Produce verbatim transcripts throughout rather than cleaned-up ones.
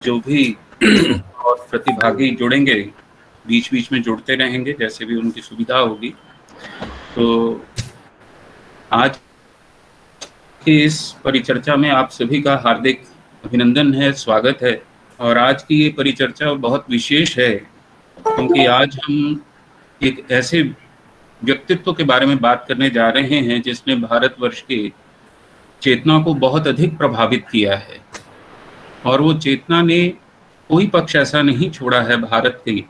जो भी और प्रतिभागी जुड़ेंगे बीच बीच में जुड़ते रहेंगे जैसे भी उनकी सुविधा होगी। तो आज की इस परिचर्चा में आप सभी का हार्दिक अभिनंदन है, स्वागत है। और आज की ये परिचर्चा बहुत विशेष है क्योंकि आज हम एक ऐसे व्यक्तित्व के बारे में बात करने जा रहे हैं जिसने भारतवर्ष की चेतना को बहुत अधिक प्रभावित किया है। और वो चेतना ने कोई पक्ष ऐसा नहीं छोड़ा है भारत की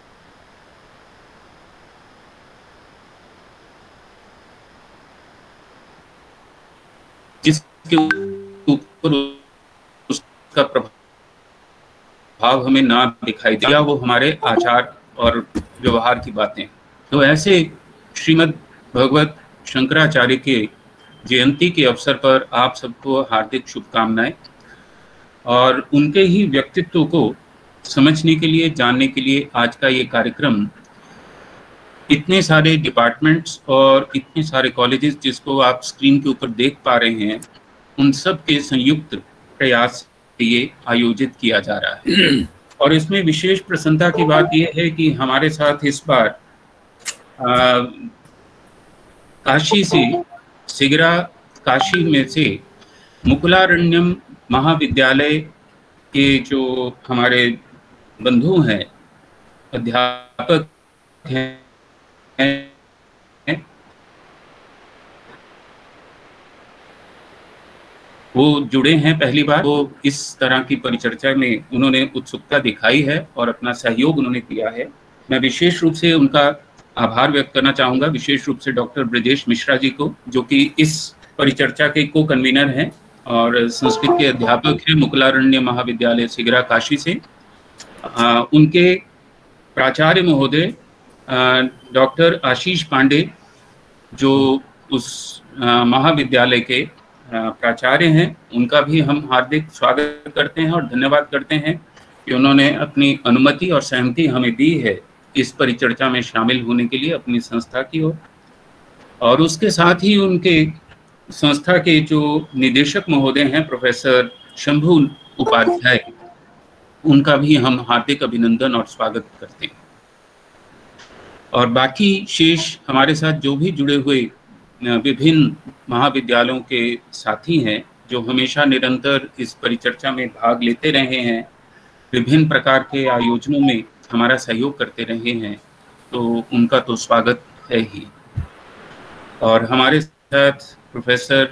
जिसके ऊपर उसका प्रभाव हमें ना दिखाई दिया, वो हमारे आचार और व्यवहार की बातें। तो ऐसे श्रीमद् भगवत शंकराचार्य के जयंती के अवसर पर आप सबको हार्दिक शुभकामनाएं। और उनके ही व्यक्तित्व को समझने के लिए, जानने के लिए आज का ये कार्यक्रम इतने सारे डिपार्टमेंट्स और इतने सारे कॉलेजेस जिसको आप स्क्रीन के ऊपर देख पा रहे हैं, उन सब के संयुक्त प्रयास से ये आयोजित किया जा रहा है। और इसमें विशेष प्रसन्नता की बात यह है कि हमारे साथ इस बार आ, काशी से, सिगरा काशी में से मुकुलारण्यम महाविद्यालय के जो हमारे बंधु हैं, अध्यापक हैं, वो जुड़े हैं पहली बार। वो इस तरह की परिचर्चा में उन्होंने उत्सुकता दिखाई है और अपना सहयोग उन्होंने किया है। मैं विशेष रूप से उनका आभार व्यक्त करना चाहूँगा, विशेष रूप से डॉक्टर ब्रजेश मिश्रा जी को, जो कि इस परिचर्चा के को कन्वीनर हैं और संस्कृत के अध्यापक हैं मुकुलारण्य महाविद्यालय सिगरा काशी से। आ, उनके प्राचार्य महोदय डॉक्टर आशीष पांडे, जो उस महाविद्यालय के प्राचार्य हैं, उनका भी हम हार्दिक स्वागत करते हैं और धन्यवाद करते हैं कि उन्होंने अपनी अनुमति और सहमति हमें दी है इस परिचर्चा में शामिल होने के लिए अपनी संस्था की ओर। और, और उसके साथ ही उनके संस्था के जो निदेशक महोदय हैं प्रोफेसर शंभू उपाध्याय, उनका भी हम हार्दिक अभिनंदन और स्वागत करते हैं। और बाकी शेष हमारे साथ जो भी जुड़े हुए विभिन्न महाविद्यालयों के साथी हैं, जो हमेशा निरंतर इस परिचर्चा में भाग लेते रहे हैं, विभिन्न प्रकार के आयोजनों में हमारा सहयोग करते रहे हैं, तो उनका तो स्वागत है ही। और हमारे साथ प्रोफेसर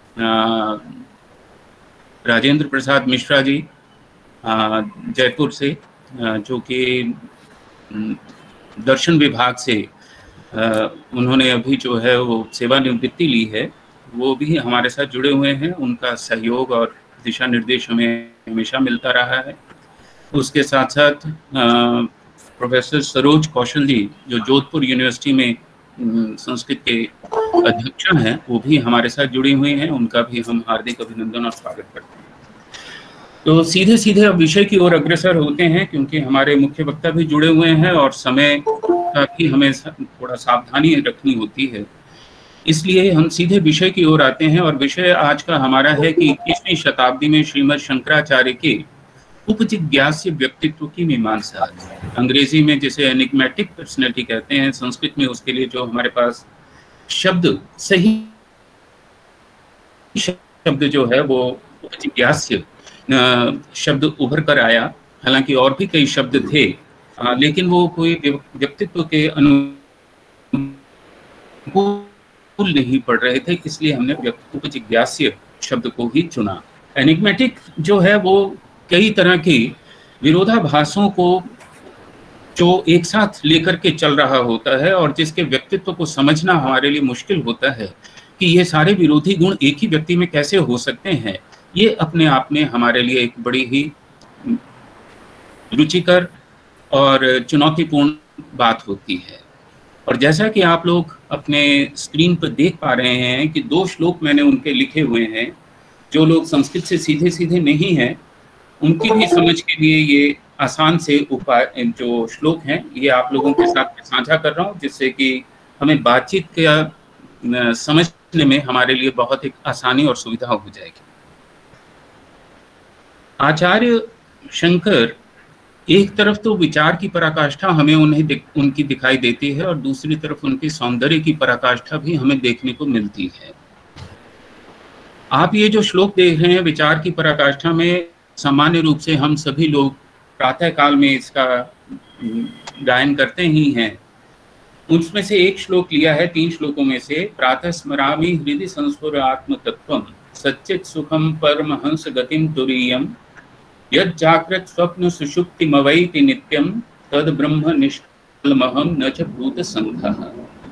राजेंद्र प्रसाद मिश्रा जी जयपुर से, जो कि दर्शन विभाग से उन्होंने अभी जो है वो सेवानिवृत्ति ली है, वो भी हमारे साथ जुड़े हुए हैं। उनका सहयोग और दिशा निर्देश हमें हमेशा मिलता रहा है। उसके साथ साथ प्रोफेसर सरोज कौशल जी, जो जोधपुर यूनिवर्सिटी में संस्कृत के अध्यक्ष हैं, वो भी हमारे साथ जुड़ी हुई हैं। उनका भी हम हार्दिक अभिनंदन और स्वागत करते हैं। तो सीधे सीधे अब विषय की ओर अग्रसर होते हैं, क्योंकि हमारे मुख्य वक्ता भी जुड़े हुए हैं और समय का भी हमें थोड़ा सावधानी रखनी होती है। इसलिए हम सीधे विषय की ओर आते हैं। और विषय आज का हमारा है कि इक्कीसवीं शताब्दी में श्रीमद् शंकराचार्य के उपजिज्ञास्य व्यक्तित्व की मीमांसा, अंग्रेजी में जिसे एनिग्मेटिक पर्सनैलिटी कहते हैं, संस्कृत में उसके लिए जो हमारे पास शब्द, सही शब्द जो है वो उपजिज्ञास्य शब्द उभर कर आया। हालांकि और भी कई शब्द थे, आ, लेकिन वो कोई व्यक्तित्व के अनुकूल नहीं पड़ रहे थे, इसलिए हमने उपजिज्ञास्य शब्द को ही चुना। एनिग्मेटिक जो है वो कई तरह की विरोधाभासों को जो एक साथ लेकर के चल रहा होता है और जिसके व्यक्तित्व को समझना हमारे लिए मुश्किल होता है कि ये सारे विरोधी गुण एक ही व्यक्ति में कैसे हो सकते हैं। ये अपने आप में हमारे लिए एक बड़ी ही रुचिकर और चुनौतीपूर्ण बात होती है। और जैसा कि आप लोग अपने स्क्रीन पर देख पा रहे हैं कि दो श्लोक मैंने उनके लिखे हुए हैं। जो लोग संस्कृत से सीधे सीधे नहीं हैं, उनकी भी समझ के लिए ये आसान से उपाय जो श्लोक हैं, ये आप लोगों के साथ साझा कर रहा हूँ, जिससे कि हमें बातचीत का समझने में हमारे लिए बहुत एक आसानी और सुविधा हो जाएगी। आचार्य शंकर एक तरफ तो विचार की पराकाष्ठा हमें उन्हें दिख, उनकी दिखाई देती है और दूसरी तरफ उनके सौंदर्य की पराकाष्ठा भी हमें देखने को मिलती है। आप ये जो श्लोक देख रहे हैं विचार की पराकाष्ठा में, सामान्य रूप से हम सभी लोग प्रातः काल में इसका गायन करते ही हैं। उसमें से एक श्लोक लिया है तीन श्लोकों में से, प्रातः स्मरामि हृदि संस्फुर आत्म तत्वम सच्चित सुखम परमहंस गतिम तुरीयम यद जागृत स्वप्न सुषुप्तिमवैति नित्यम तद ब्रह्म निष्कलमहम न च भूत संघः।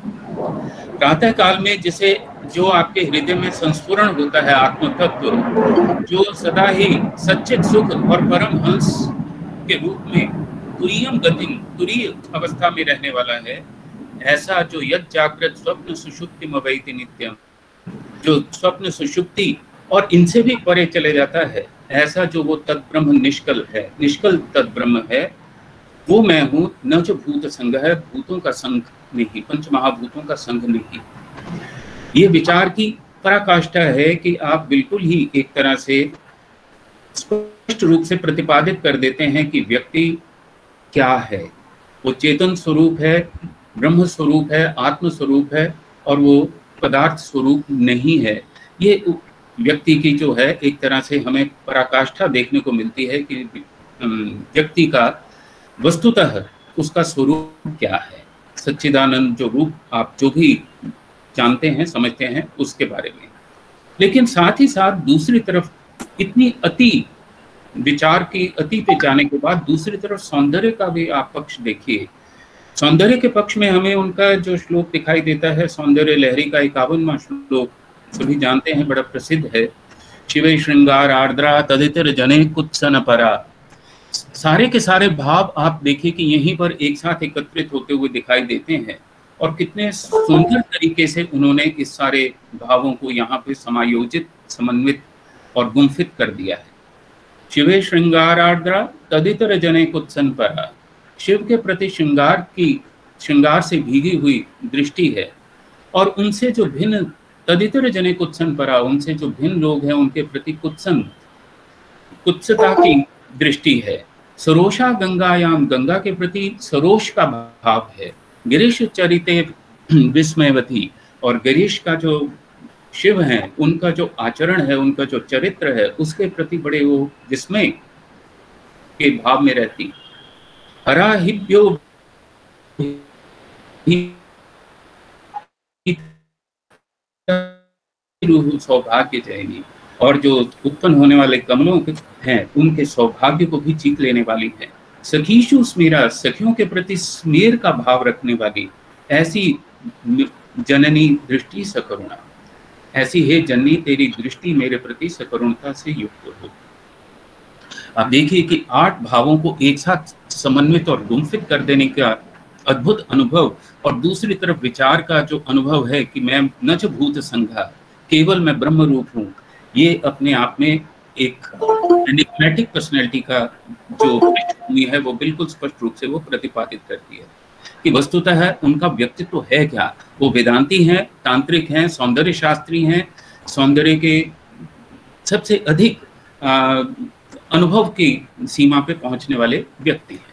प्रातः काल में जिसे जो आपके हृदय में संस्फुरण होता है आत्म तत्व, जो सदा ही सच्चित सुख और परम हंस के रूप में तुरीयम गतिम तुरीय अवस्था में रहने वाला है, ऐसा जो यद जागृत स्वप्न सुषुप्तिमवैति नित्यम, जो स्वप्न सुषुप्ति और इनसे भी परे चले जाता है, ऐसा जो वो तद्ब्रह्म निष्कल है, निष्कल तद्ब्रह्म है, वो मैं हूं, न जो भूत संघ है, भूतों का संघ नहीं, पंच महाभूतों का संघ नहीं। ये विचार की पराकाष्ठा है कि आप बिल्कुल ही एक तरह से स्पष्ट रूप से प्रतिपादित कर देते हैं कि व्यक्ति क्या है। वो चेतन स्वरूप है, ब्रह्म स्वरूप है, आत्म स्वरूप है, और वो पदार्थ स्वरूप नहीं है। ये व्यक्ति की जो है एक तरह से हमें पराकाष्ठा देखने को मिलती है कि व्यक्ति का वस्तुतः उसका स्वरूप क्या है, सच्चिदानंद जो रूप आप जो भी जानते हैं समझते हैं उसके बारे में। लेकिन साथ ही साथ दूसरी तरफ इतनी अति विचार की अति पे जाने के बाद दूसरी तरफ सौंदर्य का भी आप पक्ष देखिए। सौंदर्य के पक्ष में हमें उनका जो श्लोक दिखाई देता है, सौंदर्य लहरी का इक्यावनवां श्लोक सभी जानते हैं, बड़ा प्रसिद्ध है, शिवे श्रृंगार आर्द्रा तदितर जने कुत्सन परा। सारे के सारे भाव आप देखिए कि यहीं पर एक साथ एकत्रित होते हुए दिखाई देते हैं, और कितने सुंदर तरीके से उन्होंने इस सारे भावों को यहाँ पे समायोजित, समन्वित और गुम्फित कर दिया है। शिवे श्रृंगार आर्द्रा तदितर जने कुत्सन परा, शिव के प्रति श्रृंगार की श्रृंगार से भीगी हुई दृष्टि है, और उनसे जो भिन्न तदितर जने कुत्सन परा, उनसे जो भिन्न लोग हैं उनके प्रति कुत्सन कुत्सता की दृष्टि है। सरोषा गंगायाम, गंगा के प्रति सरोष का भाव है। गिरीश चरिते विस्मयवती, और गिरीश का जो शिव हैं उनका जो आचरण है, उनका जो चरित्र है, उसके प्रति बड़े वो विस्मय के भाव में रहती। हराहिभ्यो सौभाग्य जयनी, और जो उत्पन्न होने वाले कमलों के हैं उनके सौभाग्य को भी जीत लेने वाली है। सखीशु स्मीरा, सखियों के प्रति स्मेर का भाव रखने वाली, ऐसी जननी दृष्टि सकरुणा, ऐसी है जननी तेरी दृष्टि मेरे प्रति सकरुणता से युक्त हो। आप देखिए कि आठ भावों को एक साथ समन्वित और गुम्फित कर देने का अद्भुत अनुभव, और दूसरी तरफ विचार का जो अनुभव है कि मैं न च भूत संघा, केवल मैं ब्रह्म रूप हूँ, ये अपने आप में एक एनिग्मेटिक पर्सनैलिटी का जो पृष्ठभूमि है वो बिल्कुल स्पष्ट रूप से वो प्रतिपादित करती है कि वस्तुतः उनका व्यक्तित्व है क्या। वो वेदांती हैं, तांत्रिक हैं, सौंदर्य शास्त्री हैं, सौंदर्य के सबसे अधिक आ, अनुभव की सीमा पे पहुंचने वाले व्यक्ति हैं।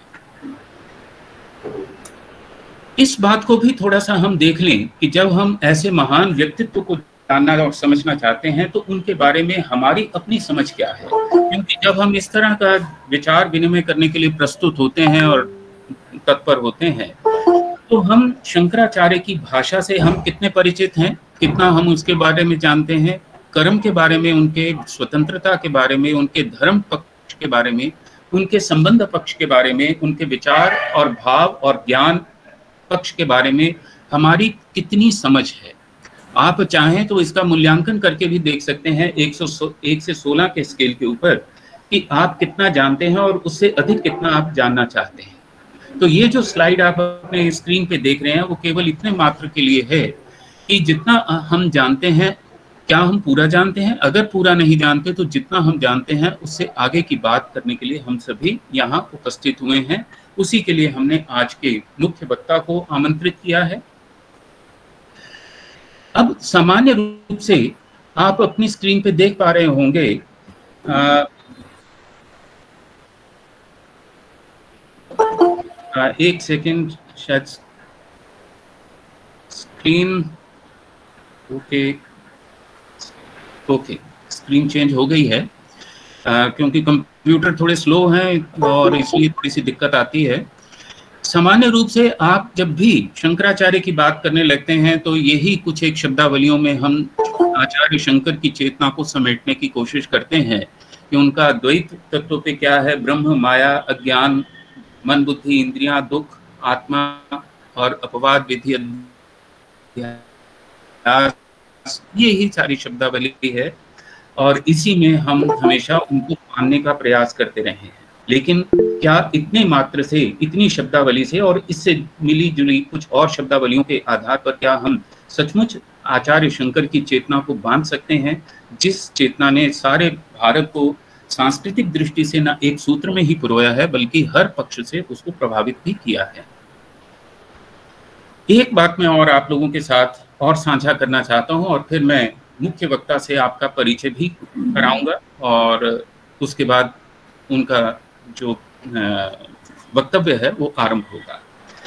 इस बात को भी थोड़ा सा हम देख लें कि जब हम ऐसे महान व्यक्तित्व को जानना और समझना चाहते हैं तो उनके बारे में हमारी अपनी समझ क्या है, क्योंकि जब हम इस तरह का विचार विनिमय करने के लिए प्रस्तुत होते हैं और तत्पर होते हैं तो हम शंकराचार्य की भाषा से हम कितने परिचित हैं, कितना हम उसके बारे में जानते हैं, कर्म के बारे में, उनके स्वतंत्रता के बारे में, उनके धर्म पक्ष के बारे में, उनके संबंध पक्ष के बारे में, उनके विचार और भाव और ज्ञान पक्ष के बारे में हमारी कितनी समझ है। आप चाहें तो इसका मूल्यांकन करके भी देख सकते हैं एक सौ एक से सोलह के स्केल के ऊपर कि आप कितना जानते हैं और उससे अधिक कितना आप जानना चाहते हैं। तो ये जो स्लाइड आप अपने स्क्रीन पे देख रहे हैं वो केवल इतने मात्र के लिए है कि जितना हम जानते हैं, क्या हम पूरा जानते हैं? अगर पूरा नहीं जानते तो जितना हम जानते हैं उससे आगे की बात करने के लिए हम सभी यहाँ उपस्थित हुए हैं। उसी के लिए हमने आज के मुख्य वक्ता को आमंत्रित किया है। अब सामान्य रूप से आप अपनी स्क्रीन पे देख पा रहे होंगे, आ, आ, एक सेकंड, शायद screen, okay okay screen change हो गई है, आ, क्योंकि कंप्यूटर थोड़े स्लो हैं और इसलिए थोड़ी सी दिक्कत आती है। सामान्य रूप से आप जब भी शंकराचार्य की बात करने लगते हैं तो यही कुछ एक शब्दावलियों में हम आचार्य शंकर की चेतना को समेटने की कोशिश करते हैं कि उनका द्वैत तत्व पे क्या है, ब्रह्म, माया, अज्ञान, मन, बुद्धि, इंद्रियां, दुख, आत्मा और अपवाद, विधि, यही सारी शब्दावली है और इसी में हम हमेशा उनको मानने का प्रयास करते रहे हैं। लेकिन क्या इतने मात्र से, इतनी शब्दावली से और इससे मिली जुली कुछ और शब्दावलियों के आधार पर क्या हम सचमुच आचार्य शंकर की चेतना को बांध सकते हैं, जिस चेतना ने सारे भारत को सांस्कृतिक दृष्टि से न एक सूत्र में ही पिरोया है बल्कि हर पक्ष से उसको प्रभावित भी किया है। एक बात मैं और आप लोगों के साथ और साझा करना चाहता हूं और फिर मैं मुख्य वक्ता से आपका परिचय भी कराऊंगा और उसके बाद उनका जो वक्तव्य है वो आरंभ होगा।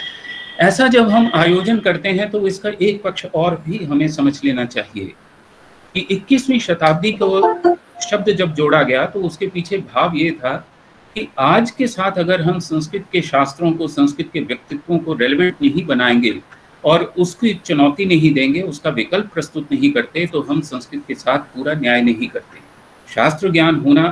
ऐसा जब हम आयोजन करते हैं तो इसका एक पक्ष और भी हमें समझ लेना चाहिए कि इक्कीसवीं शताब्दी को शब्द जब जोड़ा गया तो उसके पीछे भाव ये था कि आज के साथ अगर हम संस्कृत के शास्त्रों को, संस्कृत के व्यक्तित्वों को रेलेवेंट नहीं बनाएंगे और उसकी चुनौती नहीं देंगे, उसका विकल्प प्रस्तुत नहीं करते तो हम संस्कृत के साथ पूरा न्याय नहीं करते। शास्त्र ज्ञान होना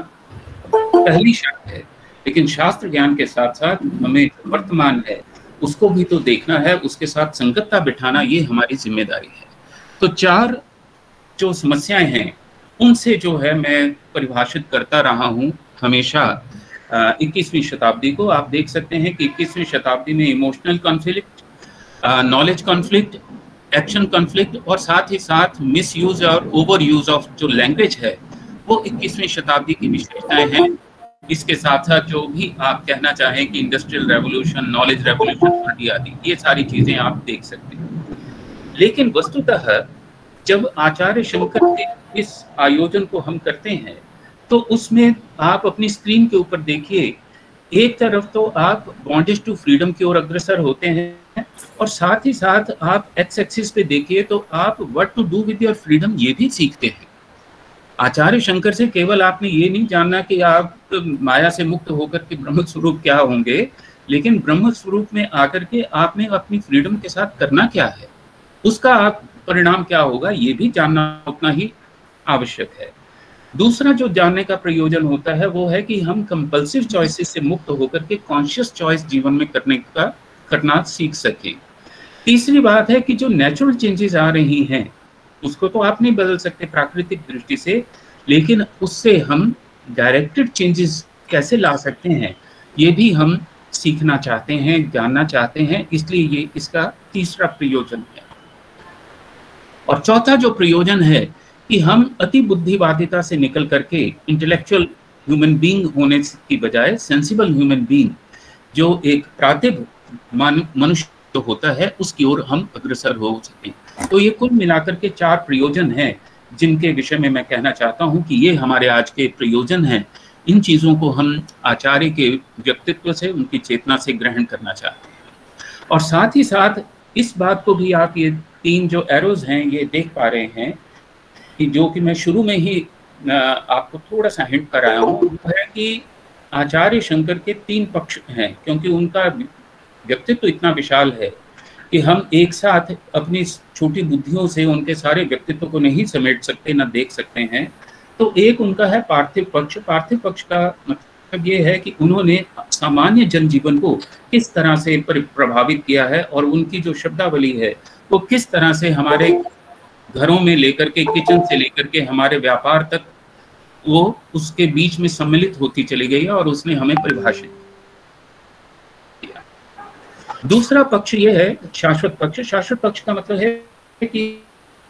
पहली शर्त है, लेकिन शास्त्र ज्ञान के साथ साथ हमें वर्तमान है उसको भी तो देखना है, उसके साथ संगतता बिठाना ये हमारी जिम्मेदारी है। तो चार जो समस्याएं हैं उनसे जो है मैं परिभाषित करता रहा हूं हमेशा इक्कीसवीं शताब्दी को। आप देख सकते हैं कि इक्कीसवीं शताब्दी में emotional conflict, knowledge conflict, action conflict और साथ ही साथ मिस यूज और ओवर यूज ऑफ जो लैंग्वेज है वो इक्कीसवीं शताब्दी की विशेषताएं हैं। इसके साथ साथ जो भी आप कहना चाहें कि इंडस्ट्रियल रेवोल्यूशन, नॉलेज रेवोल्यूशन आदि आदि ये सारी चीजें आप देख सकते हैं। लेकिन वस्तुतः जब आचार्य शंकर के इस आयोजन को हम करते हैं तो उसमें आप अपनी स्क्रीन के ऊपर देखिए, एक तरफ तो आप बॉन्डेज टू फ्रीडम की ओर अग्रसर होते हैं और साथ ही साथ आप एक्स एक्सिस पे देखिए तो आप what to do with your freedom ये भी सीखते हैं। आचार्य शंकर से केवल आपने ये नहीं जानना कि आप माया से मुक्त होकर के ब्रह्म स्वरूप क्या होंगे, लेकिन ब्रह्म स्वरूप में आकर के आपने अपनी फ्रीडम के साथ करना क्या है, उसका आप परिणाम क्या होगा, ये भी जानना उतना ही आवश्यक है। दूसरा जो जानने का प्रयोजन होता है वो है कि हम कंपल्सिव चॉइसेस से मुक्त होकर के कॉन्शियस चॉइस जीवन में करने का करना सीख सके। तीसरी बात है कि जो नेचुरल चेंजेस आ रही हैं उसको तो आप नहीं बदल सकते प्राकृतिक दृष्टि से, लेकिन उससे हम डायरेक्टेड चेंजेस कैसे ला सकते हैं ये भी हम सीखना चाहते हैं, जानना चाहते हैं, इसलिए ये इसका तीसरा प्रयोजन है। और चौथा जो प्रयोजन है कि हम अति बुद्धिवादिता से निकल करके इंटेलेक्चुअल ह्यूमन बीइंग होने की बजाय सेंसिबल ह्यूमन बीइंग जो एक प्रातिभ मनुष्य होता है उसकी ओर हम अग्रसर हो सकें। तो ये कुल मिलाकर के चार प्रयोजन हैं जिनके विषय में मैं कहना चाहता हूं कि ये हमारे आज के प्रयोजन हैं। इन चीजों को हम आचार्य के व्यक्तित्व से, उनकी चेतना से ग्रहण करना चाहते हैं। और साथ ही साथ इस बात को भी आप ये तीन जो एरोज हैं ये देख पा रहे हैं कि जो कि मैं शुरू में ही आपको थोड़ा सा हिंट कराया हूँ, वो है कि आचार्य शंकर के तीन पक्ष हैं, क्योंकि उनका व्यक्तित्व इतना विशाल है कि हम एक साथ अपनी छोटी बुद्धियों से उनके सारे व्यक्तित्व को नहीं समेट सकते, न देख सकते हैं। तो एक उनका है पार्थिव पक्ष। पार्थिव पक्ष का मतलब ये है कि उन्होंने सामान्य जनजीवन को किस तरह से प्रभावित किया है और उनकी जो शब्दावली है वो किस तरह से हमारे घरों में लेकर के, किचन से लेकर के हमारे व्यापार तक वो उसके बीच में सम्मिलित होती चली गई है और उसने हमें परिभाषित किया। दूसरा पक्ष ये है शाश्वत पक्ष। शाश्वत पक्ष का मतलब है कि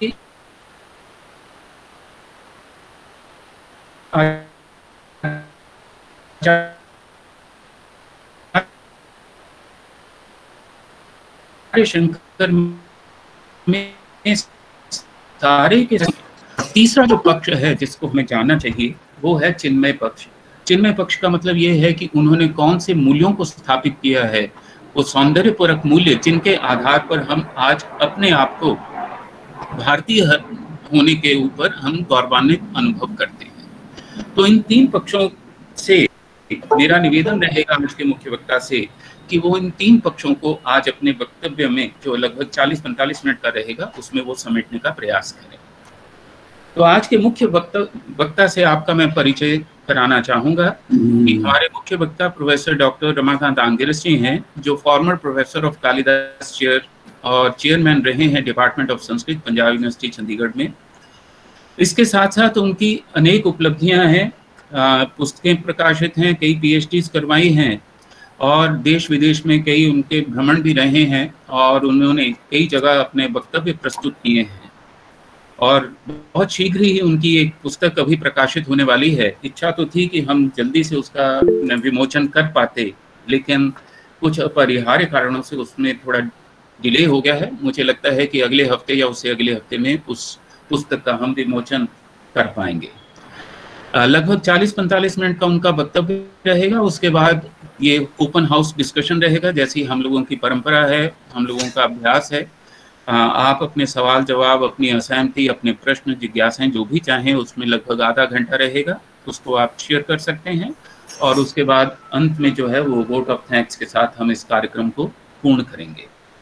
शंकर में सारे के तीसरा जो पक्ष है जिसको हमें जानना चाहिए वो है चिन्मय पक्ष। चिन्मय पक्ष का मतलब ये है कि उन्होंने कौन से मूल्यों को स्थापित किया है, वो सौंदर्यपूर्वक मूल्य जिनके आधार पर हम आज अपने आप को भारतीय होने के ऊपर हम गौरवान्वित अनुभव करते हैं। तो इन तीन पक्षों से मेरा निवेदन रहेगा आज के मुख्य वक्ता से कि वो इन तीन पक्षों को आज अपने वक्तव्य में, जो लगभग चालीस पैंतालीस मिनट का रहेगा, उसमें वो समेटने का प्रयास करें। तो आज के मुख्य वक्ता वक्ता से आपका मैं परिचय कराना चाहूंगा कि हमारे मुख्य वक्ता प्रोफेसर डॉक्टर रमाकांत आंगिरस जी हैं, जो former professor of Kalidas chair और चेयरमैन रहे हैं department of Sanskrit Punjab university Chandigarh में। इसके साथ साथ उनकी अनेक उपलब्धियां हैं, पुस्तकें प्रकाशित हैं, कई पीएचडी करवाई हैं और देश विदेश में कई उनके भ्रमण भी रहे हैं और उन्होंने कई जगह अपने वक्तव्य प्रस्तुत किए हैं और बहुत शीघ्र ही उनकी एक पुस्तक अभी प्रकाशित होने वाली है। इच्छा तो थी कि हम जल्दी से उसका विमोचन कर पाते, लेकिन कुछ अपरिहार्य कारणों से उसमें थोड़ा डिले हो गया है। मुझे लगता है कि अगले हफ्ते या उससे अगले हफ्ते में उस पुस्तक का हम विमोचन कर पाएंगे। लगभग चालीस पैंतालीस मिनट का उनका वक्तव्य रहेगा। उसके बाद ये ओपन हाउस डिस्कशन रहेगा, जैसी हम लोगों की परंपरा है, हम लोगों का अभ्यास है। आप अपने सवाल जवाब, अपनी असहमति, अपने प्रश्न, जिज्ञासाएं जो भी चाहें, उसमें लगभग आधा घंटा रहेगा, उसको आप शेयर कर सकते हैं और उसके बाद अंत में जो है वो वोट ऑफ थैंक्स के साथ हम इस कार्यक्रम को पूर्ण करेंगे।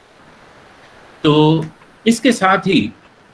तो इसके साथ ही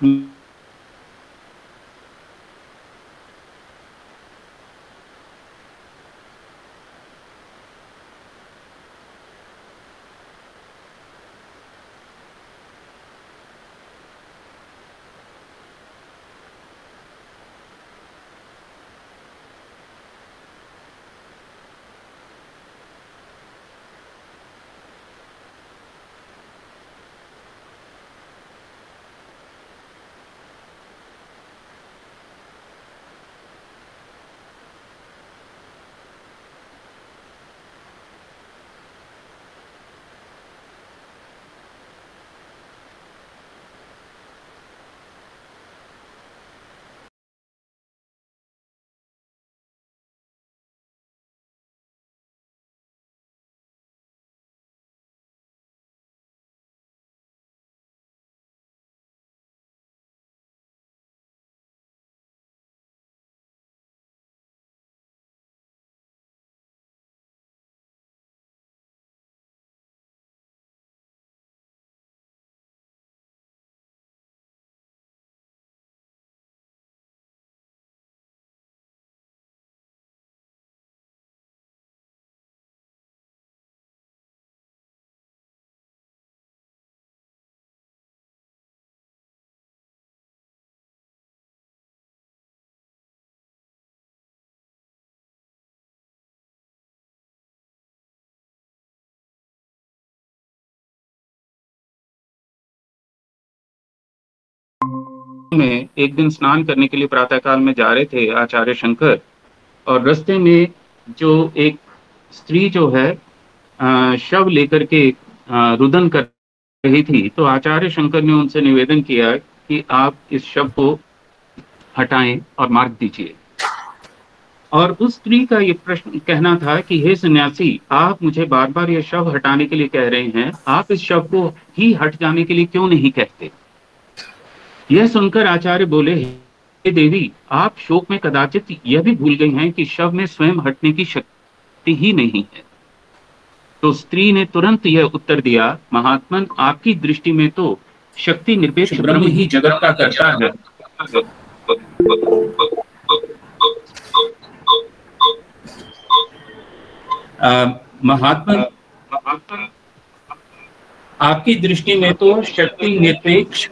में एक दिन स्नान करने के लिए प्रातःकाल में जा रहे थे आचार्य शंकर, और रास्ते में जो एक स्त्री जो है शव लेकर के रुदन कर रही थी, तो आचार्य शंकर ने उनसे निवेदन किया कि आप इस शव को हटाएं और मार्ग दीजिए। और उस स्त्री का ये प्रश्न कहना था कि हे सन्यासी, आप मुझे बार बार ये शव हटाने के लिए कह रहे हैं, आप इस शव को ही हट जाने के लिए क्यों नहीं कहते? यह सुनकर आचार्य बोले, हे देवी, आप शोक में कदाचित यह भी भूल गई हैं कि शव में स्वयं हटने की शक्ति ही नहीं है। तो स्त्री ने तुरंत यह उत्तर दिया, महात्मन, आपकी दृष्टि में तो शक्ति निरपेक्ष ब्रह्म ही जगत का करता है। महात्मन, आपकी दृष्टि में तो शक्ति निरपेक्ष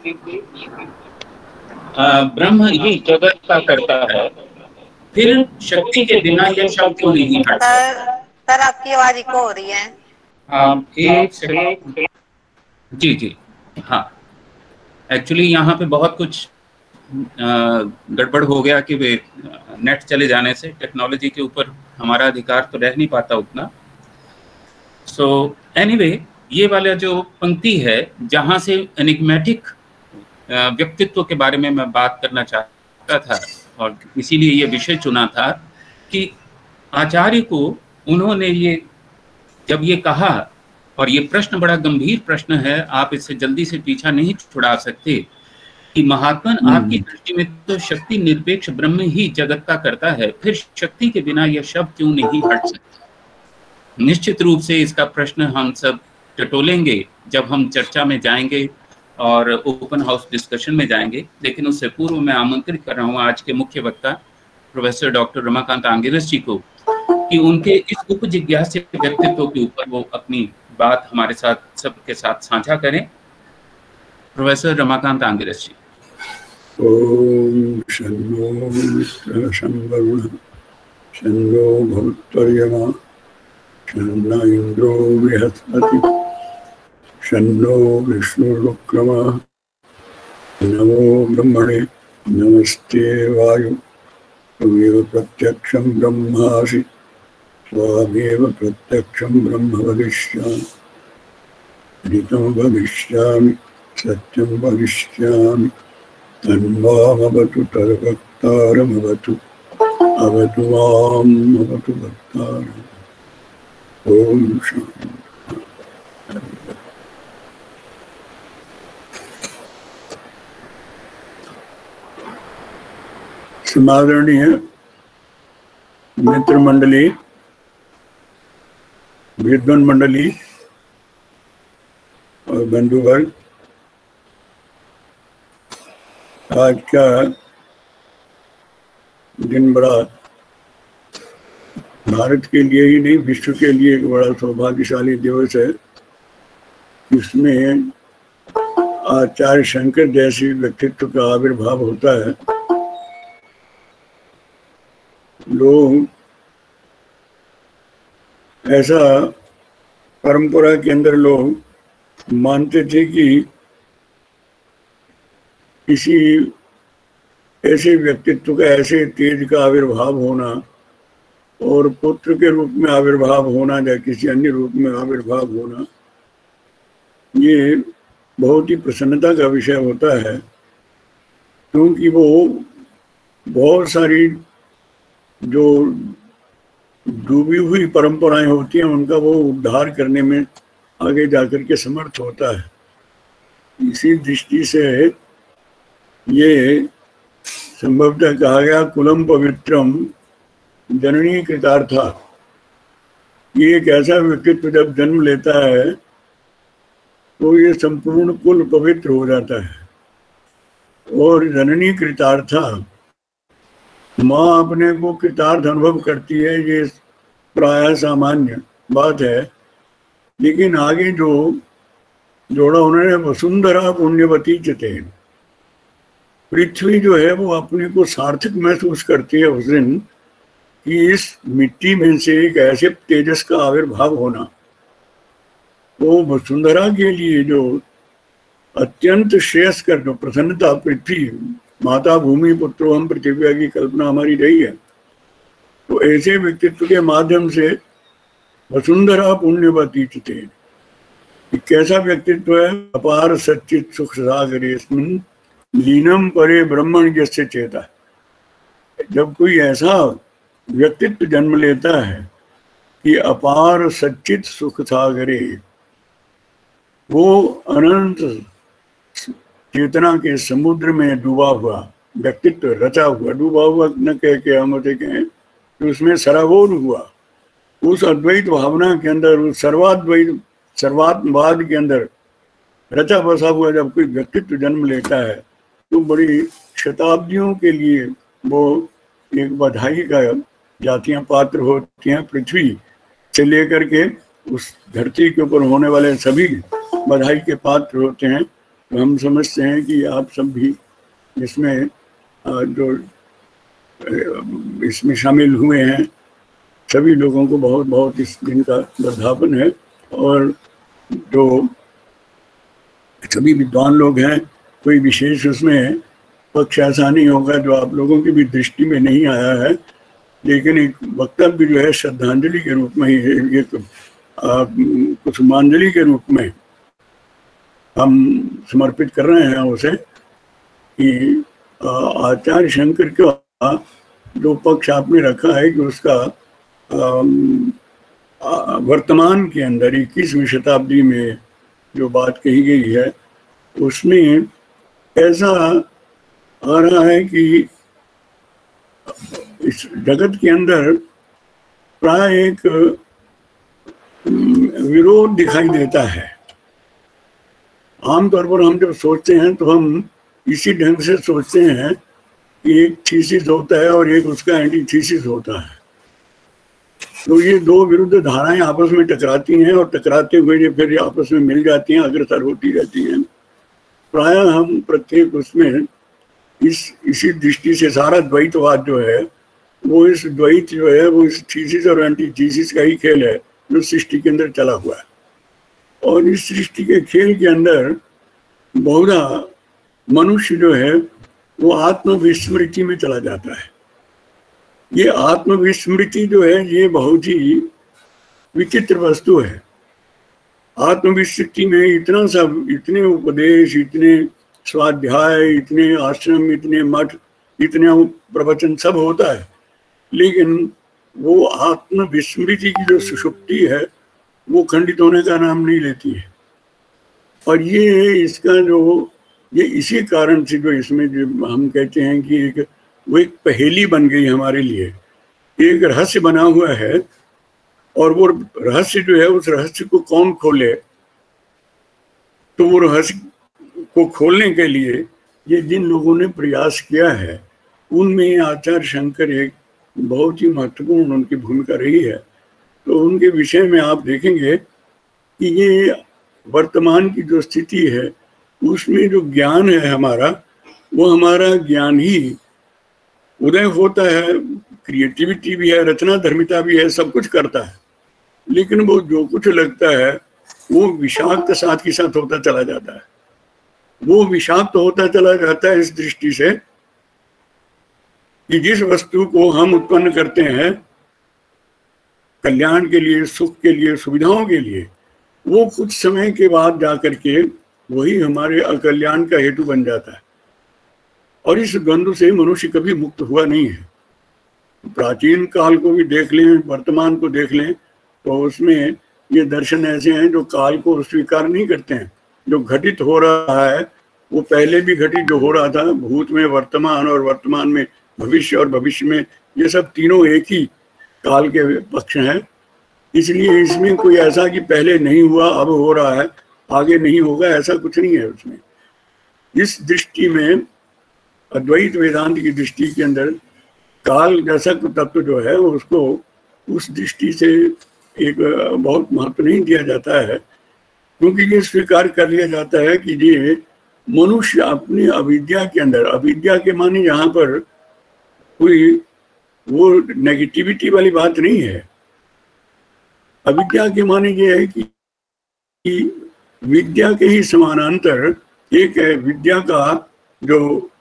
ब्रह्म ही जगत का करता है, फिर शक्ति के बिना यह शब्द क्यों नहीं हटता? सर आपकी आवाज इको हो रही है। हाँ, एक सेकंड। जी जी हाँ, एक्चुअली यहाँ पे बहुत कुछ गड़बड़ हो गया कि वे नेट चले जाने से टेक्नोलॉजी के ऊपर हमारा अधिकार तो रह नहीं पाता उतना। सो एनीवे, ये वाला जो पंक्ति है जहाँ से एनिग्मेटिक व्यक्तित्व के बारे में मैं बात करना चाहता था और इसीलिए ये विषय चुना था कि आचार्य को उन्होंने ये जब ये कहा और ये प्रश्न बड़ा गंभीर प्रश्न है, आप इससे जल्दी से पीछा नहीं छुड़ा सकते कि महात्मन आपकी दृष्टि में तो शक्ति निरपेक्ष ब्रह्म ही जगत का करता है, फिर शक्ति के बिना यह शब्द क्यों नहीं हट सकता? निश्चित रूप से इसका प्रश्न हम सब टटोलेंगे जब हम चर्चा में जाएंगे और ओपन हाउस डिस्कशन में जाएंगे, लेकिन उससे पूर्व मैं आमंत्रित कर रहा हूँ आज के मुख्य वक्ता प्रोफेसर डॉक्टर रमाकांत आंगिरस जी को कि उनके इस उपजिज्ञास व्यक्तित्व के ऊपर वो अपनी बात हमारे साथ सबके साथ साझा करें। प्रोफेसर रमाकांत आंगिरस जी। ओम शन्नो मित्रः संवरुणः शन्नो भुक्तर्यमा शन्नो इंद्रो बृहस्पतिः शन्नो विष्णुरुक्रमः नमो ब्रह्मणे नमस्ते वायु त्वमेव प्रत्यक्षं ब्रह्मासि त्वमेव प्रत्यक्षं ब्रह्म वदिष्यामि ऋतं भविष्यामि सत्यं वदिष्यामि तन्मामवतु तद्भक्तारमवतु अवतु माम् अवतु भक्तारम्। ओम शांति। समादरणीय मित्र मंडली, विद्वान मंडली और बंधुवर्ग, आज का दिन बड़ा भारत के लिए ही नहीं विश्व के लिए एक बड़ा सौभाग्यशाली दिवस है। इसमें आचार्य शंकर जैसे व्यक्तित्व का आविर्भाव होता है। लोग ऐसा परंपरा के अंदर लोग मानते थे कि किसी ऐसे व्यक्तित्व का, ऐसे तेज का आविर्भाव होना और पुत्र के रूप में आविर्भाव होना या किसी अन्य रूप में आविर्भाव होना, ये बहुत ही प्रसन्नता का विषय होता है, क्योंकि वो बहुत सारी जो डूबी हुई परंपराएं होती हैं उनका वो उद्धार करने में आगे जाकर के समर्थ होता है। इसी दृष्टि से ये संभवतः कहा गया कुलम पवित्रम जननी कृतार्था। ये एक ऐसा व्यक्तित्व जब जन्म लेता है तो ये संपूर्ण कुल पवित्र हो जाता है। और जननी कृतार्था, माँ अपने को कृतार्थ अनुभव करती है, ये प्रायः सामान्य बात है। लेकिन आगे जो जोड़ा उन्होंने वसुंधरा पुण्यवती चितेन, पृथ्वी जो है वो अपने को सार्थक महसूस करती है उस दिन कि इस मिट्टी में से एक ऐसे तेजस का आविर्भाव होना। तो वसुंधरा के लिए जो अत्यंत श्रेयस्कर जो प्रसन्नता, पृथ्वी माता भूमि पुत्रो हम पृथ्वी की कल्पना हमारी रही है, तो ऐसे व्यक्तित्व के माध्यम से वसुंधरा पुण्यवती चितेन, कैसा व्यक्तित्व है। अपार सच्चित सुख सागरे लीनम परे ब्रह्मण जैसे चेता। जब कोई ऐसा व्यक्तित्व जन्म लेता है कि अपार सच्चित सुख सागरे, वो अनंत चेतना के समुद्र में डूबा हुआ व्यक्तित्व, रचा हुआ, डूबा हुआ न कह के हम होते कहें तो उसमें सराबोर हुआ, उस अद्वैत भावना के अंदर, उस सर्वाद्वैत सर्वात्मवाद के अंदर रचा बसा हुआ जब कोई व्यक्तित्व जन्म लेता है तो बड़ी शताब्दियों के लिए वो एक बधाई का जातियां पात्र होती हैं। पृथ्वी से लेकर के उस धरती के ऊपर होने वाले सभी बधाई के पात्र होते हैं। तो हम समझते हैं कि आप सब भी इसमें जो इसमें शामिल हुए हैं, सभी लोगों को बहुत बहुत इस दिन का वर्धापन है। और जो सभी विद्वान लोग हैं, कोई विशेष उसमें पक्ष ऐसा नहीं होगा जो आप लोगों की भी दृष्टि में नहीं आया है, लेकिन एक वक्तव्य जो है श्रद्धांजलि के रूप में ही, एक कुछ मांजलि के रूप में हम समर्पित कर रहे हैं उसे, कि आचार्य शंकर का जो पक्ष आपने रखा है कि उसका वर्तमान के अंदर इक्कीसवीं शताब्दी में जो बात कही गई है उसमें ऐसा आ रहा है कि इस जगत के अंदर प्राय एक विरोध दिखाई देता है। आमतौर पर हम जब सोचते हैं तो हम इसी ढंग से सोचते हैं कि एक थीसिस होता है और एक उसका एंटी थीसिस होता है। तो ये दो विरुद्ध धाराएं आपस में टकराती हैं और टकराते हुए ये फिर आपस में मिल जाती हैं, अग्रसर होती रहती हैं। प्राय हम प्रत्येक उसमें इस इसी दृष्टि से सारा द्वैतवाद जो है वो इस द्वैत जो है वो इस थीसिस और एंटी थीसिस का ही खेल है जो सृष्टि के अंदर चला हुआ है। और इस सृष्टि के खेल के अंदर बहुधा मनुष्य जो है वो आत्मविस्मृति में चला जाता है। ये आत्मविस्मृति जो है ये बहुत ही विचित्र वस्तु है। आत्मविस्मृति में इतना सब, इतने उपदेश, इतने स्वाध्याय, इतने आश्रम, इतने मठ, इतने प्रवचन सब होता है, लेकिन वो आत्मविस्मृति की जो सुषुप्ति है वो खंडित होने का नाम नहीं लेती है। और ये इसका जो ये इसी कारण से जो इसमें जो हम कहते हैं कि एक वो एक पहेली बन गई हमारे लिए, एक रहस्य बना हुआ है। और वो रहस्य जो है उस रहस्य को कौन खोले, तो वो रहस्य को खोलने के लिए ये जिन लोगों ने प्रयास किया है उनमें आचार्य शंकर एक बहुत ही महत्वपूर्ण उनकी भूमिका रही है। तो उनके विषय में आप देखेंगे कि ये वर्तमान की जो स्थिति है उसमें जो ज्ञान है हमारा, वो हमारा ज्ञान ही उदय होता है, क्रिएटिविटी भी है, रचना धर्मिता भी है, सब कुछ करता है, लेकिन वो जो कुछ लगता है वो विषाक्त साथ के साथ होता चला जाता है। वो विषाक्त होता चला जाता है इस दृष्टि से कि जिस वस्तु को हम उत्पन्न करते हैं कल्याण के लिए, सुख के लिए, सुविधाओं के लिए, वो कुछ समय के बाद जाकर के वही हमारे अकल्याण का हेतु बन जाता है। और इस द्वंद्व से मनुष्य कभी मुक्त हुआ नहीं है। प्राचीन काल को भी देख लें, वर्तमान को देख लें, तो उसमें ये दर्शन ऐसे हैं जो काल को स्वीकार नहीं करते हैं। जो घटित हो रहा है वो पहले भी घटित जो हो रहा था, भूत में वर्तमान और वर्तमान में भविष्य और भविष्य में, ये सब तीनों एक ही काल के पक्ष हैं। इसलिए इसमें कोई ऐसा कि पहले नहीं हुआ अब हो रहा है, आगे नहीं होगा, ऐसा कुछ नहीं है उसमें। इस दृष्टि में अद्वैत वेदांत की दृष्टि के अंदर काल जैसा तत्व जो है उसको उस दृष्टि से एक बहुत महत्व नहीं दिया जाता है, क्योंकि ये स्वीकार कर लिया जाता है कि ये मनुष्य अपनी अविद्या के अंदर, अविद्या के माने यहाँ पर कोई वो नेगेटिविटी वाली बात नहीं है। अविद्या के माने ये है कि, कि विद्या के ही समानांतर एक है विद्या का जो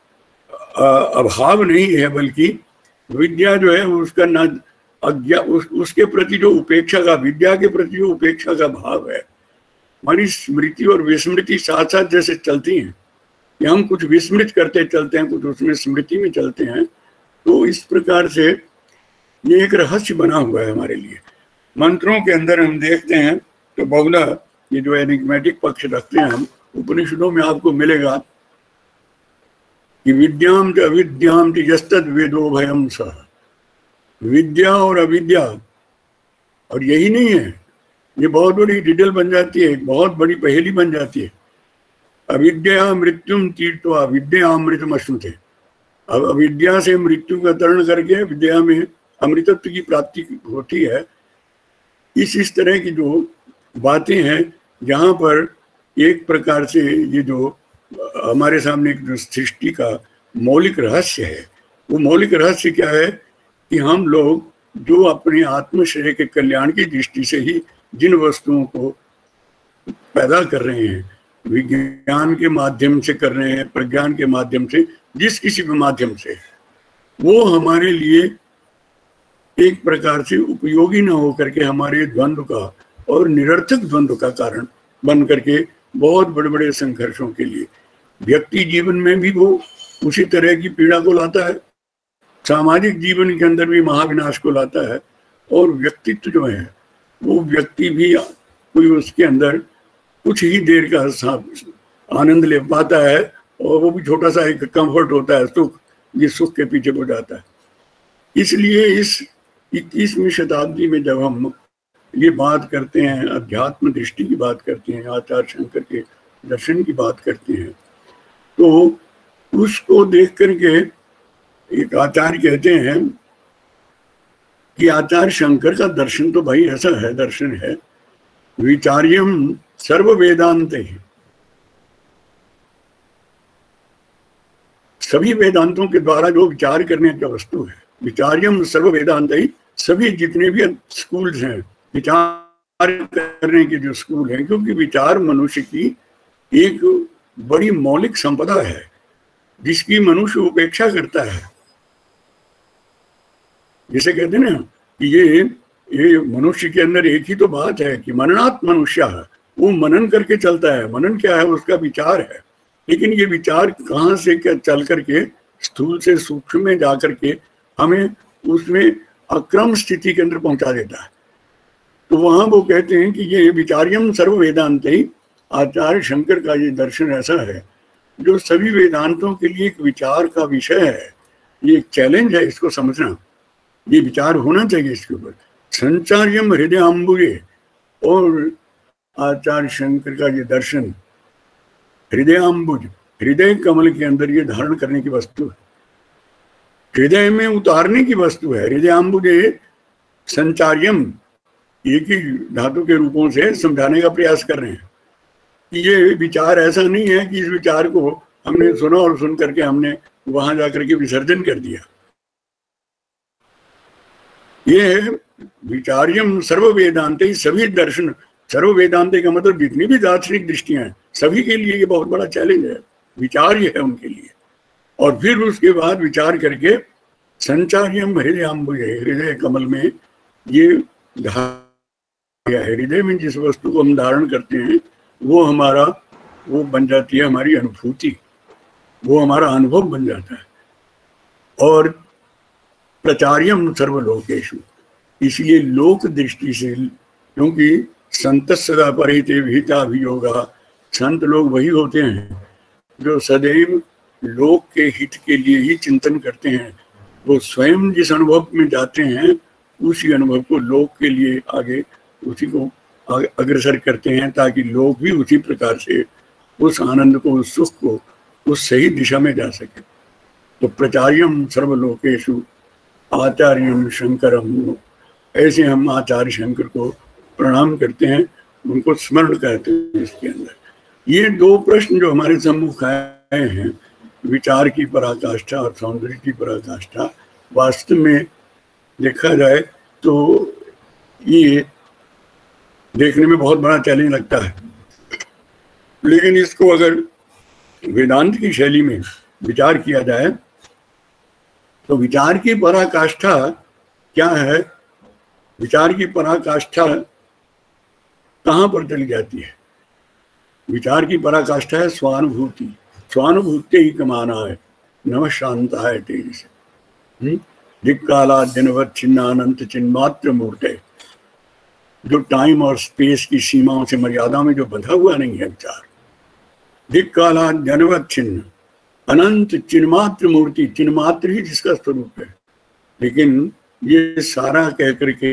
अभाव नहीं है, बल्कि विद्या जो है उसका न अज्ञा उस, उसके प्रति जो उपेक्षा का, विद्या के प्रति जो उपेक्षा का भाव है। हमारी स्मृति और विस्मृति साथ साथ जैसे चलती हैं कि हम कुछ विस्मृत करते चलते हैं, कुछ उसमें स्मृति में चलते हैं, तो इस प्रकार से ये एक रहस्य बना हुआ है हमारे लिए। मंत्रों के अंदर हम देखते हैं तो बहुला ये जो एनिग्मेटिक पक्ष रखते हैं हम, उपनिषदों में आपको मिलेगा कि विद्याम च अविद्याम च यस्तद वेदो भयम सह। विद्या और अविद्या, और यही नहीं है, ये बहुत बड़ी डिटेल बन जाती है, बहुत बड़ी पहेली बन जाती है। अविद्या मृत्युम तीर्थवा विद्या अमृतम अश्नुते। अब अविद्या से मृत्यु का तरण करके विद्या में अमृतत्व की प्राप्ति होती है। इस इस तरह की जो बातें हैं जहाँ पर एक प्रकार से ये जो हमारे सामने एक जो सृष्टि का मौलिक रहस्य है, वो मौलिक रहस्य क्या है कि हम लोग जो अपने आत्मश्रेय के कल्याण की दृष्टि से ही जिन वस्तुओं को पैदा कर रहे हैं, विज्ञान के माध्यम से कर रहे हैं, प्रज्ञान के माध्यम से, जिस किसी भी माध्यम से, वो हमारे लिए एक प्रकार से उपयोगी न होकर के हमारे द्वंद्व का और निरर्थक द्वंद्व का कारण बन करके बहुत बड़े बड़े संघर्षों के लिए व्यक्ति जीवन में भी वो उसी तरह की पीड़ा को लाता है, सामाजिक जीवन के अंदर भी महाविनाश को लाता है। और व्यक्तित्व जो है वो व्यक्ति भी कोई उसके अंदर कुछ ही देर का आनंद ले पाता है, और वो भी छोटा सा एक कंफर्ट होता है, सुख, जिस सुख के पीछे हो जाता है। इसलिए इस इक्कीसवीं शताब्दी में जब हम ये बात करते हैं, अध्यात्म दृष्टि की बात करते हैं, आचार्य शंकर के दर्शन की बात करते हैं, तो उसको देख करके एक आचार्य कहते हैं कि आचार्य शंकर का दर्शन तो भाई ऐसा है, दर्शन है विचार्यम सर्व वेदांत है, सभी वेदांतों के द्वारा जो विचार करने का वस्तु है। विचार्यम सर्व वेदांत ही, सभी जितने भी स्कूल्स हैं विचार करने के जो स्कूल हैं, क्योंकि विचार मनुष्य की एक बड़ी मौलिक संपदा है जिसकी मनुष्य उपेक्षा करता है। जैसे कहते हैं ना कि ये ये मनुष्य के अंदर एक ही तो बात है कि मननात् मनुष्य है, वो मनन करके चलता है। मनन क्या है? उसका विचार है। लेकिन ये विचार कहाँ से क्या चल करके स्थूल से सूक्ष्म में जा करके हमें उसमें अक्रम स्थिति के अंदर पहुंचा देता है। तो वहां वो कहते हैं कि ये विचार्यम सर्व वेदांत ही, आचार्य शंकर का ये दर्शन ऐसा है जो सभी वेदांतों के लिए एक विचार का विषय है। ये एक चैलेंज है, इसको समझना, ये विचार होना चाहिए इसके ऊपर। संचार्यम हृदयाम्बुजे, और आचार्य शंकर का ये दर्शन हृदयाम्बुज, हृदय कमल के अंदर ये धारण करने की वस्तु है, हृदय में उतारने की वस्तु है। हृदयाम्बुजे संचार्यम, एक ही धातु के रूपों से समझाने का प्रयास कर रहे हैं कि ये विचार ऐसा नहीं है कि इस विचार को हमने सुना और सुन करके हमने वहां जाकर के विसर्जन कर दिया। ये विचार्यम सर्व वेदांत, सभी दर्शन, सर्व वेदांत का मतलब जितनी भी दार्शनिक दृष्टियां हैं सभी के लिए ये बहुत बड़ा चैलेंज है, विचार ही है उनके लिए। और फिर उसके बाद विचार करके संचार्यम हृदयाम्बुजे, हृदय कमल में ये है, हृदय में जिस वस्तु को हम धारण करते हैं वो हमारा, वो बन जाती है हमारी अनुभूति, वो हमारा अनुभव बन जाता है। और प्रचार्यम सर्वलोकेषु, इसलिए लोक दृष्टि से, क्योंकि संत सदा परिते विहिता अभियोगा, संत लोग वही होते हैं जो सदैव लोक के हित के लिए ही चिंतन करते हैं। वो स्वयं जिस अनुभव में जाते हैं उसी अनुभव को लोक के लिए आगे उसी को अग्रसर करते हैं, ताकि लोग भी उसी प्रकार से उस आनंद को, उस सुख को, उस सही दिशा में जा सके। तो प्रचार्यम सर्वलोकेषु आचार्यम शंकरम, ऐसे हम आचार्य शंकर को प्रणाम करते हैं, उनको स्मरण करते हैं। इसके अंदर ये दो प्रश्न जो हमारे सम्मुख आए हैं, विचार की पराकाष्ठा और सौंदर्य की पराकाष्ठा, वास्तव में देखा जाए तो ये देखने में बहुत बड़ा चैलेंज लगता है। लेकिन इसको अगर वेदांत की शैली में विचार किया जाए तो विचार की पराकाष्ठा क्या है? विचार की पराकाष्ठा कहाँ पर चली जाती है? विचार की पराकाष्ठा है स्वानुभूति। स्वानुभूति ही कमाना है, नमः शांता है तेज से, दिक्काला जनवत छिन्नानंत चिन्मात्र मूर्ते, जो टाइम और स्पेस की सीमाओं से, मर्यादा में जो बंधा हुआ नहीं है विचार। दिक्काला जनवत छिन्न, अनंत चिन्मात्र मूर्ति, चिन्मात्र ही जिसका स्वरूप है। लेकिन ये सारा कह करके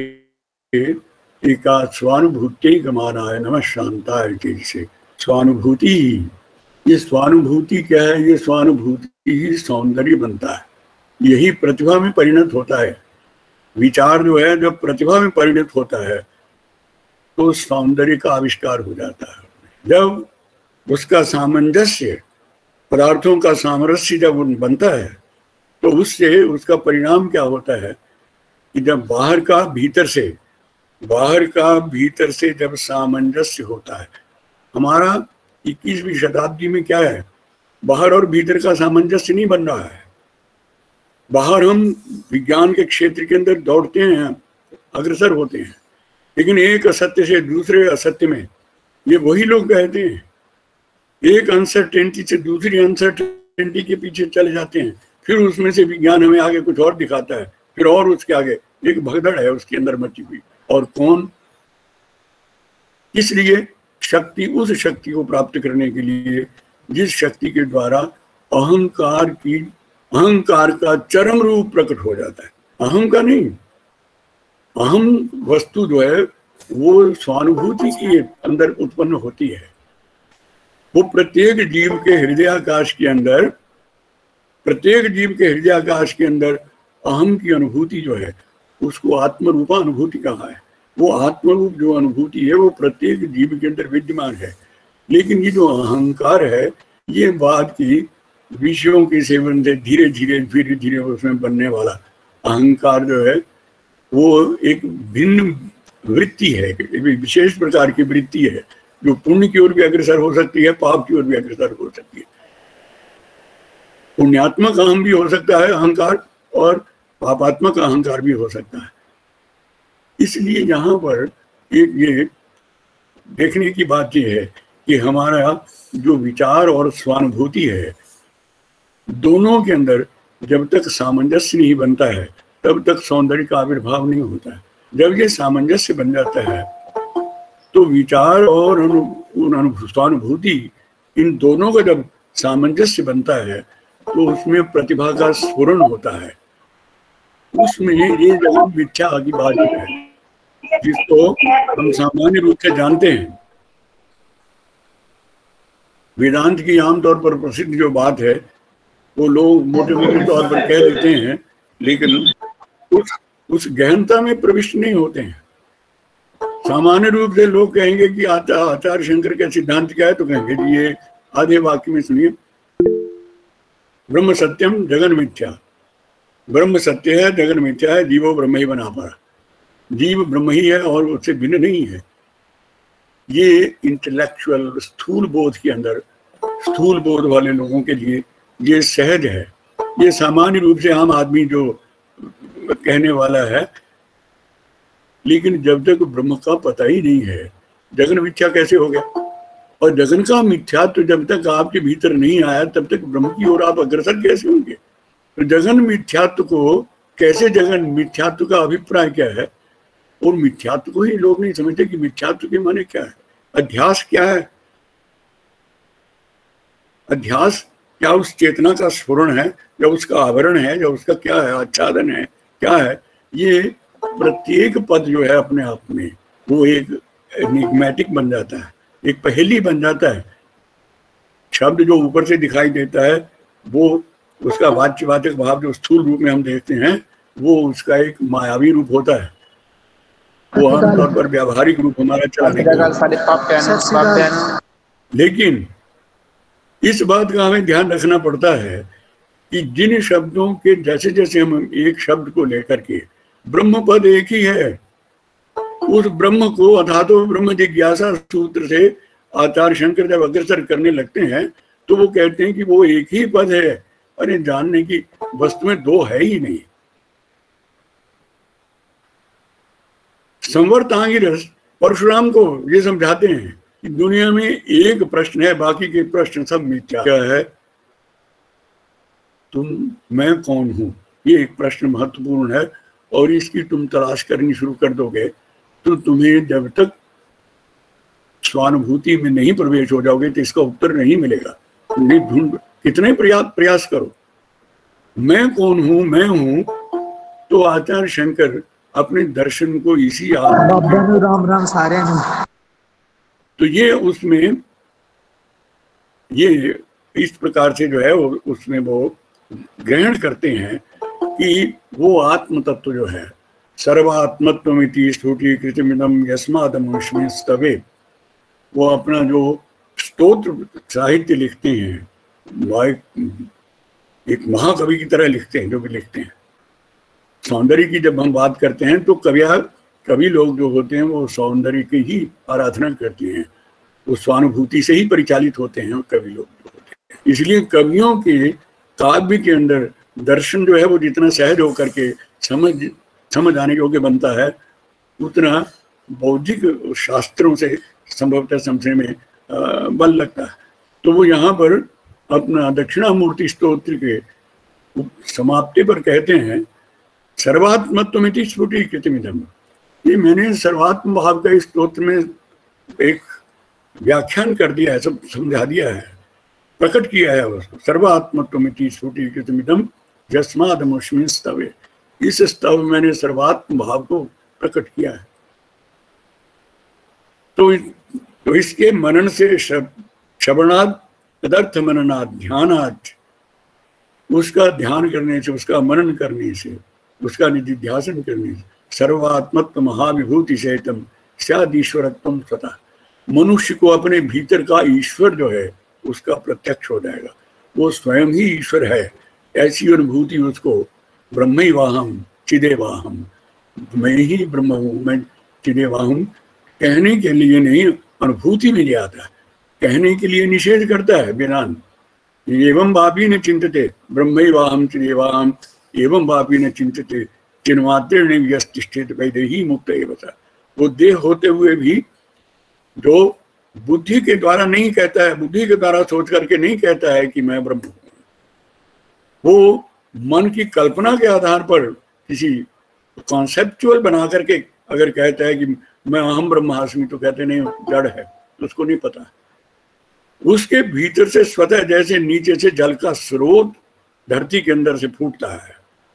एका स्वानुभूति कमाना है, नमः शांता है तेज से, स्वानुभूति ही। ये स्वानुभूति क्या है? ये स्वानुभूति ही सौंदर्य बनता है, यही प्रतिभा में परिणत होता है। विचार जो है जब प्रतिभा में परिणत होता है तो सौंदर्य का आविष्कार हो जाता है। जब उसका सामंजस्य, पदार्थों का सामरस्य जब बनता है तो उससे उसका परिणाम क्या होता है कि जब बाहर का भीतर से, बाहर का भीतर से जब सामंजस्य होता है, हमारा इक्कीसवीं शताब्दी में क्या है, बाहर और भीतर का सामंजस्य नहीं बन रहा है। बाहर हम विज्ञान के क्षेत्र के अंदर दौड़ते हैं, अग्रसर होते हैं, लेकिन एक असत्य से दूसरे असत्य में ये वही लोग कहते हैं, एक अनसर्टेनिटी से दूसरी अनसर्टेनिटी के पीछे चले जाते हैं। फिर उसमें से विज्ञान हमें आगे कुछ और दिखाता है, फिर और उसके आगे एक भगदड़ है उसके अंदर मची हुई। और कौन? इसलिए शक्ति, उस शक्ति को प्राप्त करने के लिए जिस शक्ति के द्वारा अहंकार की अहंकार का चरम रूप प्रकट हो जाता है, अहम का नहीं, अहम वस्तु जो है वो स्वानुभूति के अंदर उत्पन्न होती है। वो प्रत्येक जीव के हृदयाकाश के अंदर प्रत्येक जीव के हृदयाकाश के अंदर अहम की अनुभूति जो है उसको आत्मरूपा अनुभूति कहा है। वो आत्मरूप जो अनुभूति है वो प्रत्येक जीव के अंदर विद्यमान है। लेकिन ये जो अहंकार है ये बाद की विषयों के सेवन से धीरे धीरे धीरे धीरे उसमें बनने वाला अहंकार जो है वो एक भिन्न वृत्ति है, विशेष प्रकार की वृत्ति है जो पुण्य की ओर भी अग्रसर हो सकती है, पाप की ओर भी अग्रसर हो सकती है। पुण्यात्मक अहम भी हो सकता है अहंकार और पापात्मक अहंकार भी हो सकता है। इसलिए यहाँ पर एक ये देखने की बात यह है कि हमारा जो विचार और स्वानुभूति है दोनों के अंदर जब तक सामंजस्य नहीं बनता है तब तक सौंदर्य का आविर्भाव नहीं होता है। जब ये सामंजस्य बन जाता है तो विचार और स्वानुभूति इन दोनों का जब सामंजस्य बनता है तो उसमें प्रतिभा का स्फुरण होता है। उसमें ये जगत मिथ्या की बात है जिसको हम सामान्य रूप से जानते हैं। वेदांत की आमतौर पर प्रसिद्ध जो बात है वो लोग मोटे मोटे तौर पर कह देते हैं, लेकिन उस उस गहनता में प्रविष्ट नहीं होते हैं। सामान्य रूप से लोग कहेंगे कि आचार्य शंकर का सिद्धांत क्या है, तो कहेंगे कि ये आधे वाक्य में सुनिए, ब्रह्म सत्यम जगन मिथ्या, ब्रह्म सत्य है जगन मिथ्या है, जीवो ब्रह्म ही बना पा, जीव ब्रह्म ही है और उससे भिन्न नहीं है। ये इंटेलेक्चुअल स्थूल बोध के अंदर, स्थूल बोध वाले लोगों के लिए ये सहज है। ये सामान्य रूप से आम आदमी जो कहने वाला है, लेकिन जब तक ब्रह्म का पता ही नहीं है जगन मिथ्या कैसे हो गया। और जगन का मिथ्या तो जब तक आपके भीतर नहीं आया तब तक ब्रह्म की ओर आप अग्रसर कैसे होंगे। तो जगन मिथ्यात्व को कैसे, जगन मिथ्यात्व का अभिप्राय क्या है, और मिथ्यात्व को ही लोग नहीं समझते कि मिथ्यात्व के माने क्या है, अध्यास क्या है। अध्यास क्या उस चेतना का स्फुरण है, या उसका आवरण है, या उसका क्या है, आच्छादन है, क्या है। ये प्रत्येक पद जो है अपने आप में वो एक एनिग्मेटिक बन जाता है, एक पहेली बन जाता है। शब्द जो ऊपर से दिखाई देता है वो उसका वाच्यवाचक भाव जो स्थूल रूप में हम देखते हैं वो उसका एक मायावी रूप होता है। वो आमतौर पर व्यावहारिक रूप हमारा चलाने का। लेकिन इस बात का हमें ध्यान रखना पड़ता है कि जिन शब्दों के जैसे जैसे हम एक शब्द को लेकर के, ब्रह्म पद एक ही है, उस ब्रह्म को अथातो ब्रह्म जिज्ञासा सूत्र से आचार्य शंकर जब अग्रसर करने लगते हैं तो वो कहते हैं कि वो एक ही पद है। अरे जानने की वस्तु में दो है ही नहीं। संवर्तांगी रस परशुराम को ये समझाते हैं कि दुनिया में एक प्रश्न है, बाकी के प्रश्न सब मिथ्या। क्या है? तुम, मैं कौन हूं, ये एक प्रश्न महत्वपूर्ण है और इसकी तुम तलाश करनी शुरू कर दोगे तो तुम्हें जब तक स्वानुभूति में नहीं प्रवेश हो जाओगे तो इसका उत्तर नहीं मिलेगा। नहीं ढूंढ, कितने प्रयास प्रयास करो, मैं कौन हूं, मैं हूं, तो आचार्य शंकर अपने दर्शन को इसी राम राम सारे तो ये उसमें ये इस प्रकार से जो है वो उसमें वो ग्रहण करते हैं कि वो आत्म तत्व जो है सर्वात्मत्वमिति स्तुति कृतमिदं यस्मादमस्मि स्तवे, वो अपना जो स्तोत्र साहित्य लिखते हैं वो एक, एक महाकवि की तरह लिखते हैं। जो भी लिखते हैं सौंदर्य की जब हम बात करते हैं तो कविया कवि लोग जो होते हैं वो सौंदर्य की ही आराधना करते हैं, वो स्वानुभूति से ही परिचालित होते हैं कवि लोग जो होते हैं। इसलिए कवियों के काव्य के अंदर दर्शन जो है वो जितना सहज होकर के समझ समझ आने योग्य बनता है उतना बौद्धिक शास्त्रों से संभवतः समझने में बल लगता है। तो वो यहाँ पर अपना दक्षिणामूर्ति स्तोत्र के समाप्ति पर कहते हैं सर्वात्मत्वमिति स्फुटी कृतमिदं। ये मैंने सर्वात्म भाव का इस स्तोत्र में एक व्याख्यान कर दिया है, सब समझा दिया है, प्रकट किया है उसको। सर्वात्मत्वमिति श्रुति कृतमिदं यस्मादमुष्मिन् स्तवे, इस स्तव मैंने सर्वात्म भाव को प्रकट किया है। तो, तो इसके मनन से, श्रवणाद तदर्थ मननाद ध्यानाद, उसका ध्यान करने से, उसका मनन करने से, उसका निधिध्यासन करने से सर्वात्मत्व महाविभूति सहितम स्याद ईश्वरत्वम स्वतः, मनुष्य को अपने भीतर का ईश्वर जो है उसका प्रत्यक्ष हो जाएगा, वो स्वयं ही ईश्वर है, ऐसी अनुभूति उसको ब्रह्मैवाहम चिदेवाहम, मैं ही ब्रह्म हूँ, मैं चिदेवाहम कहने के लिए नहीं, अनुभूति में ले आता है, कहने के लिए निषेध करता है वेदांत। एवं वापी न चिंतते ब्रह्मैवाहम चिदेवाहम एवं वापी न चिंतते चिन्मात्र ने व्यस्तिष्ठित वैदेही मुक्त एवं, वो देह होते हुए भी जो बुद्धि के द्वारा नहीं कहता है, बुद्धि के द्वारा सोच करके नहीं कहता है कि मैं ब्रह्म हूँ, वो मन की कल्पना के आधार पर किसी कॉन्सेप्चुअल बना करके अगर कहता है कि मैं अहम ब्रह्मास्मि, तो कहते नहीं जड़ है, उसको नहीं पता। उसके भीतर से स्वतः जैसे नीचे से जल का स्रोत धरती के अंदर से फूटता है,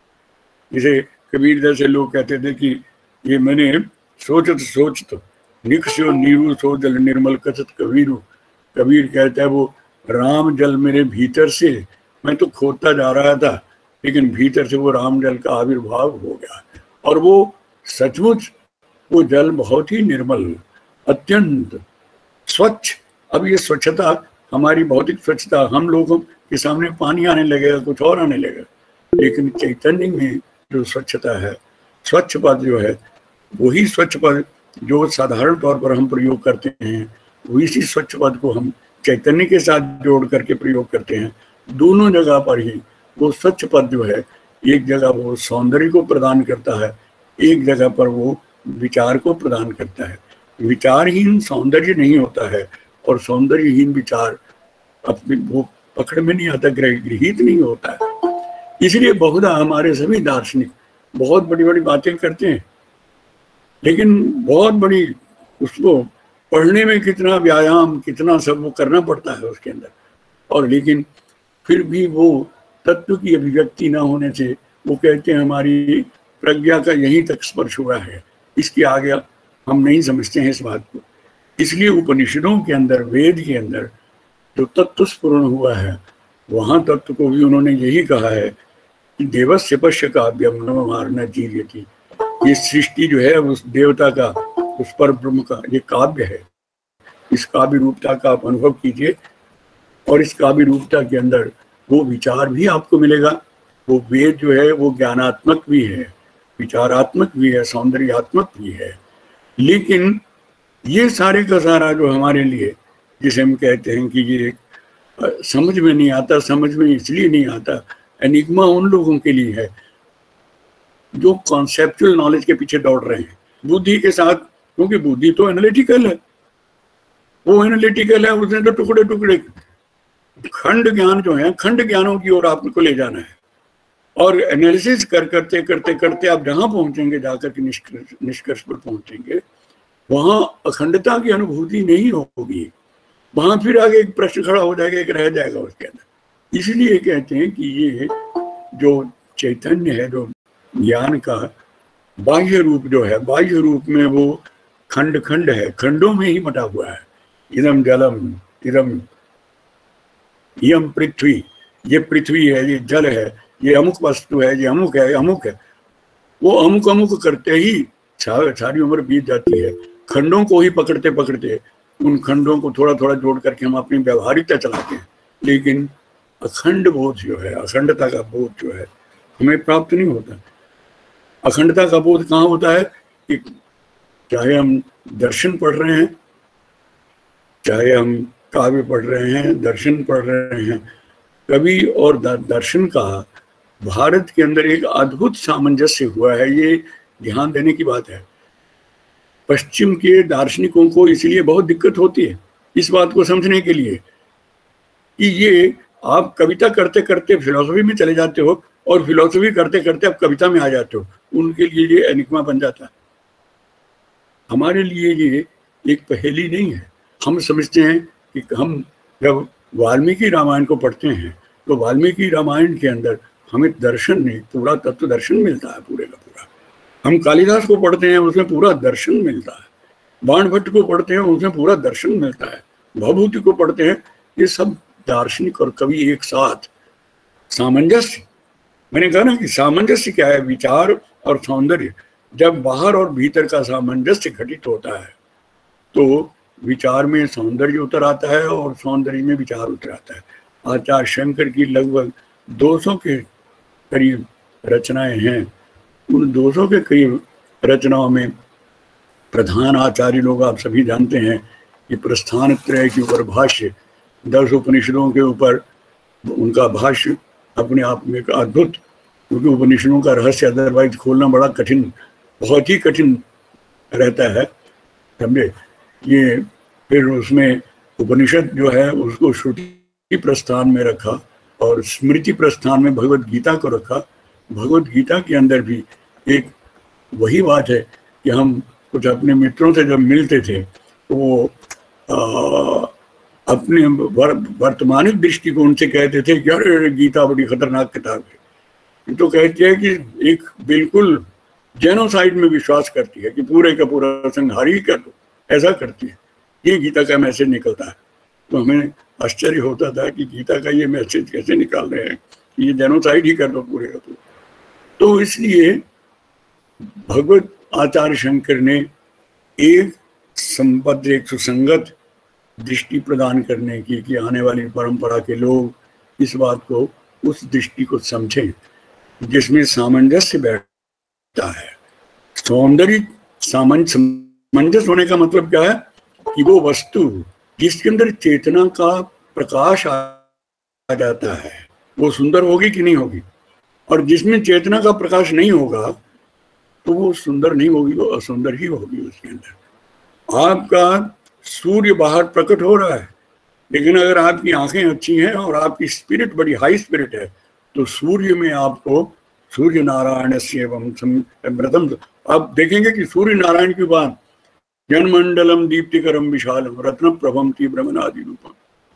जिसे कबीर जैसे लोग कहते थे कि ये मैंने सोचत सोचत निकस्यो नीरू सो जल निर्मल कथत कबीरू, कबीर कहता है वो राम जल मेरे भीतर से, मैं तो खोदता जा रहा था लेकिन भीतर से वो राम जल का आविर्भाव हो गया, और वो सचमुच वो जल बहुत ही निर्मल, अत्यंत स्वच्छ। अब ये स्वच्छता हमारी भौतिक स्वच्छता, हम लोगों के सामने पानी आने लगेगा, कुछ और आने लगेगा, लेकिन चैतन्य में जो स्वच्छता है, स्वच्छ पद जो है, वही स्वच्छ पद जो साधारण तौर पर हम प्रयोग करते हैं, वही स्वच्छ पद को हम चैतन्य के साथ जोड़ करके प्रयोग करते हैं। दोनों जगह पर ही वो स्वच्छ पद जो है, एक जगह वो सौंदर्य को प्रदान करता है, एक जगह पर वो विचार को प्रदान करता है। विचारहीन सौंदर्य नहीं होता है, और सौंदर्यहीन विचार अपने वो पकड़ में नहीं आता, गृहीत नहीं होता है। इसलिए बहुधा हमारे सभी दार्शनिक बहुत बड़ी बड़ी बातें करते हैं, लेकिन बहुत बड़ी उसको पढ़ने में कितना व्यायाम, कितना सब वो करना पड़ता है उसके अंदर, और लेकिन फिर भी वो तत्व की अभिव्यक्ति न होने से वो कहते हैं हमारी प्रज्ञा का यहीं तक स्पर्श हुआ है, इसके आगे हम नहीं समझते हैं इस बात को। इसलिए उपनिषदों के अंदर, वेद के अंदर जो तत्व स्फुरण हुआ है, वहाँ तत्व को भी उन्होंने यही कहा है कि देवस्य पश्य काव्यम नवमार्न जीव्यति, ये सृष्टि जो है उस देवता का, उस पर ब्रह्म का ये काव्य है, इस काव्य रूपता का आप अनुभव कीजिए, और इस काव्य रूपता के अंदर वो विचार भी आपको मिलेगा। वो वेद जो है वो ज्ञानात्मक भी है, विचारात्मक भी है, सौंदर्यात्मक भी है, लेकिन ये सारे का सारा जो हमारे लिए, जिसे हम कहते हैं कि ये समझ में नहीं आता, समझ में इसलिए नहीं आता, एनिग्मा उन लोगों के लिए है जो कॉन्सेप्चुअल नॉलेज के पीछे दौड़ रहे हैं बुद्धि के साथ, क्योंकि बुद्धि तो एनालिटिकल है, वो एनालिटिकल है, उसने तो टुकड़े टुकड़े खंड ज्ञान जो है, खंड ज्ञानों की ओर आपको ले जाना है, और एनालिसिस कर करते करते करते आप जहाँ पहुंचेंगे, जाकर के निष्कर्ष निष्कर्ष पर पहुंचेंगे, वहाँ अखंडता की अनुभूति नहीं होगी, वहाँ फिर आगे एक प्रश्न खड़ा हो जाएगा, एक रह जाएगा उसके अंदर। इसलिए कहते हैं कि ये जो चैतन्य है, जो ज्ञान का बाह्य रूप जो है, बाह्य रूप में वो खंड खंड है, खंडों में ही बटा हुआ है। इदम जलम, इदम यम पृथ्वी, ये पृथ्वी है, ये जल है, ये अमुक वस्तु है, ये अमुक है, अमुक है। वो अमुक अमुक करते ही सारी उम्र बीत जाती है, खंडों को ही पकड़ते पकड़ते उन खंडों को थोड़ा थोड़ा जोड़ करके हम अपनी व्यवहारिकता चलाते हैं, लेकिन अखंड बोध जो है, अखंडता का बोध जो है हमें प्राप्त नहीं होता। अखंडता का बोध कहाँ होता है कि चाहे हम दर्शन पढ़ रहे हैं, चाहे हम काव्य पढ़ रहे हैं, दर्शन पढ़ रहे हैं, कवि और दर्शन का भारत के अंदर एक अद्भुत सामंजस्य हुआ है, ये ध्यान देने की बात है। पश्चिम के दार्शनिकों को इसलिए बहुत दिक्कत होती है इस बात को समझने के लिए कि ये आप कविता करते करते फिलॉसफी में चले जाते हो, और फिलॉसफी करते करते आप कविता में आ जाते हो, उनके लिए ये एनिग्मा बन जाता है। हमारे लिए ये एक पहेली नहीं है। हम समझते हैं कि हम जब वाल्मीकि रामायण को पढ़ते हैं तो वाल्मीकि रामायण के अंदर हमें दर्शन नहीं, पूरा तत्व दर्शन मिलता है पूरे का पूरा। हम कालिदास को पढ़ते हैं उसमें पूरा दर्शन मिलता है, बाण भट्ट को पढ़ते हैं उसमें पूरा दर्शन मिलता है, भवभूति को पढ़ते हैं। ये सब दार्शनिक और कवि एक साथ सामंजस्य, मैंने कहा ना कि सामंजस्य क्या है, विचार और सौंदर्य। जब बाहर और भीतर का सामंजस्य घटित होता है तो विचार में सौंदर्य उतर आता है और सौंदर्य में विचार उतर आता है। आचार्य शंकर की लगभग दो सौ के करीब रचनाएं हैं। उन दो सौ के करीब रचनाओं में प्रधान आचार्य लोग आप सभी जानते हैं कि प्रस्थान त्रय के ऊपर भाष्य, दस उपनिषदों के ऊपर उनका भाष्य अपने आप में एक अद्भुत, क्योंकि उपनिषदों का रहस्य अदरवाइज खोलना बड़ा कठिन, बहुत ही कठिन रहता है, समझे। ये फिर उसमें उपनिषद जो है उसको श्रुति प्रस्थान में रखा और स्मृति प्रस्थान में भगवत गीता को रखा। भगवत गीता के अंदर भी एक वही बात है कि हम कुछ अपने मित्रों से जब मिलते थे तो वो आ, अपने वर, वर्तमानिक दृष्टिकोण से कहते थे कि अरे गीता बड़ी खतरनाक किताब है। तो कहते हैं कि एक बिल्कुल जेनोसाइड में विश्वास करती है कि पूरे का पूरा संहार ही कर दो, ऐसा करती है। ये गीता का मैसेज निकलता है। तो हमें आश्चर्य होता था कि गीता का ये मैसेज कैसे निकाल रहे हैं कि ये जेनोसाइड ही कर दो पूरे का पूरा। तो इसलिए भगवत आचार्य शंकर ने एक संबद्ध, एक सुसंगत दृष्टि प्रदान करने की कि आने वाली परंपरा के लोग इस बात को, उस दृष्टि को समझें जिसमें सामंजस्य बैठता है। सौंदर्य सामंजस्य होने का मतलब क्या है कि वो वस्तु जिसके अंदर चेतना का प्रकाश आ जाता है वो सुंदर होगी कि नहीं होगी, और जिसमें चेतना का प्रकाश नहीं होगा तो वो सुंदर नहीं होगी, वो असुंदर ही होगी। उसके अंदर आपका सूर्य बाहर प्रकट हो रहा है, लेकिन अगर आपकी आंखें अच्छी हैं और आपकी स्पिरिट बड़ी हाई स्पिरिट है तो सूर्य में आपको सूर्य नारायण से व्रतम, आप देखेंगे कि सूर्य नारायण की बात जनमंडलम दीप्तिकरम विशालम रत्न प्रभम तीव्रमनादि रूपम।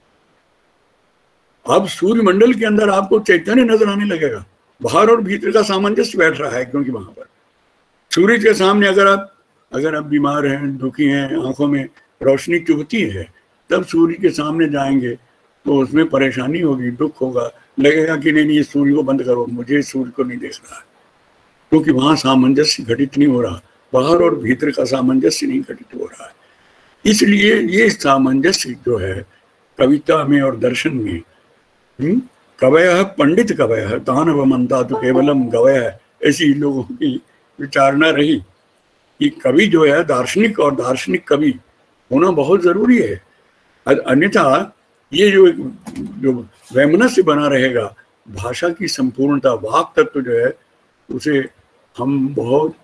अब सूर्य मंडल के अंदर आपको चैतन्य नजर आने लगेगा, बाहर और भीतर का सामंजस्य बैठ रहा है। क्योंकि वहां पर सूर्य के सामने अगर आप अगर आप बीमार हैं, दुखी हैं, आंखों में रोशनी चुभती है, तब सूर्य के सामने जाएंगे तो उसमें परेशानी होगी, दुख होगा, लगेगा कि नहीं नहीं सूर्य को बंद करो, मुझे सूर्य को नहीं देख रहा है, क्योंकि वहां सामंजस्य घटित नहीं हो रहा, बाहर और भीतर का सामंजस्य नहीं घटित हो रहा है। इसलिए ये सामंजस्य जो है कविता में और दर्शन में, कवय पंडित कवय तानव मनता तो केवलम गवय, ऐसी लोगों की विचारणा रही कि कवि जो है दार्शनिक और दार्शनिक कवि होना बहुत जरूरी है। अन्यथा ये जो जो वैमनस्य बना रहेगा, भाषा की संपूर्णता, वाक तत्व जो है उसे हम बहुत,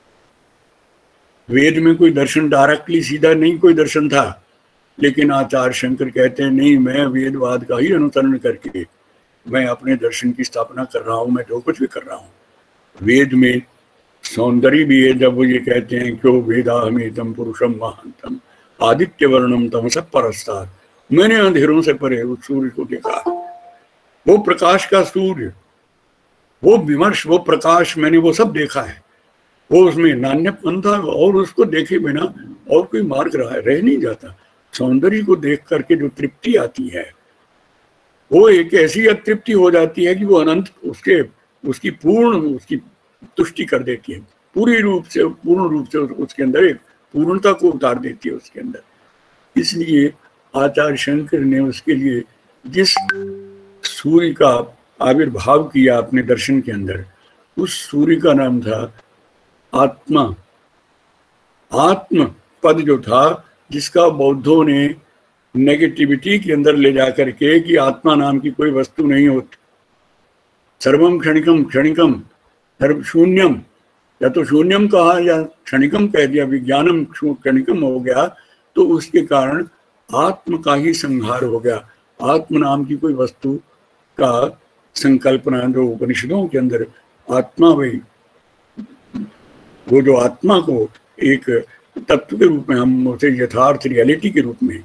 वेद में कोई दर्शन डायरेक्टली सीधा नहीं कोई दर्शन था, लेकिन आचार्य शंकर कहते हैं नहीं, मैं वेदवाद का ही अनुसरण करके मैं अपने दर्शन की स्थापना कर रहा हूँ, मैं जो कुछ भी कर रहा हूँ। वेद में सौंदर्य भी है, जब वो ये कहते हैं क्यों वेदाहमेतम पुरुषम महांतम आदित्य वर्णम तमस परस्तार, मैंने अंधेरों से परे उस सूर्य को देखा, वो प्रकाश का सूर्य, वो विमर्श, वो प्रकाश, मैंने वो सब देखा है, वो उसमें नान्यपन था और उसको देखे बिना और कोई मार्ग रहा रह नहीं जाता। सौंदर्य को देख करके जो तृप्ति आती है वो एक ऐसी अतृप्ति हो जाती है कि वो अनंत, उसके उसकी पूर्ण उसकी तुष्टि कर देती है, पूरी रूप से पूर्ण रूप से उसके अंदर एक पूर्णता को उतार देती है उसके अंदर। इसलिए आचार्य शंकर ने उसके लिए जिस सूर्य का आविर्भाव किया अपने दर्शन के अंदर, उस सूर्य का नाम था आत्मा। आत्म पद जो था, जिसका बौद्धों ने नेगेटिविटी के अंदर ले जाकर के कि आत्मा नाम की कोई वस्तु नहीं होती, सर्वम क्षणिकम क्षणिकम सर्व शून्यम, या तो शून्यम कहा या क्षणिकम कह दिया, विज्ञानम क्षणिकम हो गया, तो उसके कारण आत्म का ही संहार हो गया। आत्म नाम की कोई वस्तु का संकल्पना जो उपनिषदों के अंदर आत्मा, वही वो जो आत्मा को एक तत्व के रूप में, हम उसे यथार्थ रियलिटी के रूप में,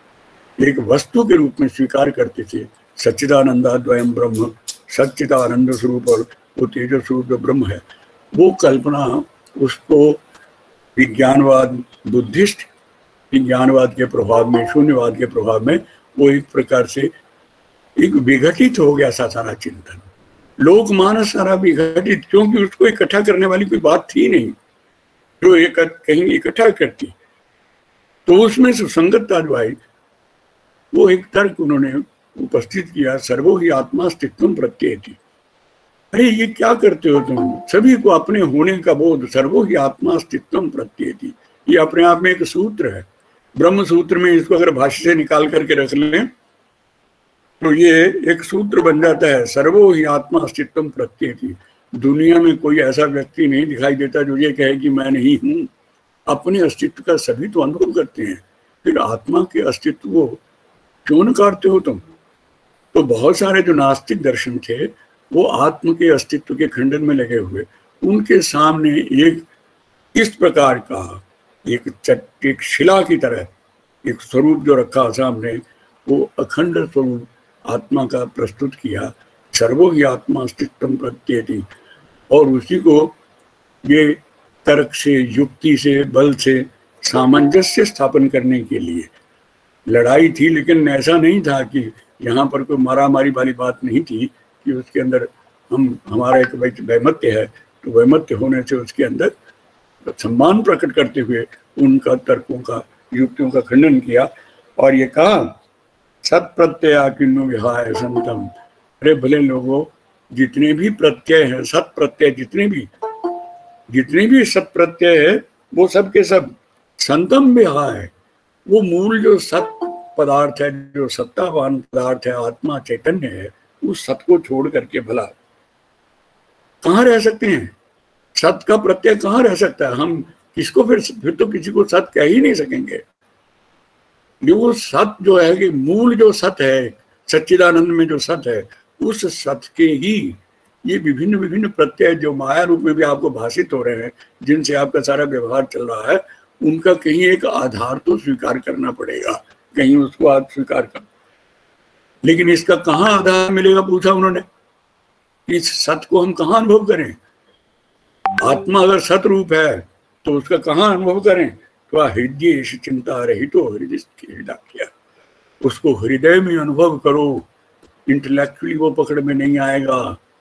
एक वस्तु के रूप में स्वीकार करते थे। सच्चिदानंदाद्वयम ब्रह्म, सच्चिदानंद स्वरूप और वो तेज स्वरूप जो ब्रह्म है, वो कल्पना उसको विज्ञानवाद, बुद्धिस्ट विज्ञानवाद के प्रभाव में, शून्यवाद के प्रभाव में वो एक प्रकार से एक विघटित हो गया सा सारा चिंतन, लोकमानस सारा विघटित, क्योंकि उसको इकट्ठा करने वाली कोई बात थी नहीं जो एक कहीं इकट्ठा करती। तो उसमें सुसंगतता जो आई, वो एक तर्क उन्होंने उपस्थित किया, सर्वो ही आत्मा अस्तित्वम प्रत्यय थी। अरे ये क्या करते हो तुम, सभी को अपने होने का बोध, सर्वो ही आत्मा अस्तित्वम प्रत्यय थी, ये अपने आप में एक सूत्र है। ब्रह्म सूत्र में इसको अगर भाष्य से निकाल करके रख लें तो ये एक सूत्र बन जाता है, सर्वो ही आत्मा अस्तित्वम प्रत्यय थी। दुनिया में कोई ऐसा व्यक्ति नहीं दिखाई देता जो ये कहे कि मैं नहीं हूं। अपने अस्तित्व का सभी तो अनुभव करते हैं, फिर आत्मा के अस्तित्व को क्यों नकारते हो तुम? तो बहुत सारे जो नास्तिक दर्शन थे वो आत्म के अस्तित्व के खंडन में लगे हुए, उनके सामने एक इस प्रकार का एक चट एक शिला की तरह एक स्वरूप जो रखा सामने, वो अखंड स्वरूप आत्मा का प्रस्तुत किया, सर्वो ही आत्मा अस्तित्वम प्रत्यय थी। और उसी को ये तर्क से, युक्ति से, बल से सामंजस्य स्थापन करने के लिए लड़ाई थी। लेकिन ऐसा नहीं था कि यहाँ पर कोई मारा मारी वाली बात नहीं थी कि उसके अंदर हम हमारा एक वैमत्य है तो वैमत्य होने से उसके अंदर सम्मान प्रकट करते हुए उनका तर्कों का, युक्तियों का खंडन किया और ये कहा सत प्रत्यय किन्नु विहाय संतम। अरे भले लोगों, जितने भी प्रत्यय हैं, सत प्रत्यय जितने भी जितने भी सत प्रत्यय है वो सब के सब संतम विहाय, वो मूल जो सत पदार्थ है, जो सत्तावान पदार्थ है, आत्मा चैतन्य है, उस सत को छोड़ करके भला कहाँ रह सकते हैं? सत का प्रत्यय कहाँ रह सकता है? हम किसको फिर फिर तो किसी को सत कह ही नहीं सकेंगे। जो सत जो है कि मूल जो सत है, सच्चिदानंद में जो सत है, उस सत के ही ये विभिन्न विभिन्न प्रत्यय जो माया रूप में भी आपको भाषित हो रहे हैं, जिनसे आपका सारा व्यवहार चल रहा है, उनका कहीं एक आधार तो स्वीकार करना पड़ेगा, कहीं उसको आप स्वीकार कर। लेकिन इसका कहाँ आधार मिलेगा, पूछा उन्होंने। इस सत को हम कहाँ अनुभव करें? आत्मा अगर सत रूप है तो उसका कहाँ अनुभव करें? तो हृदय चिंता रहितो हृदय किया, उसको हृदय में अनुभव करो। इंटेलेक्चुअली वो पकड़ में नहीं आएगा,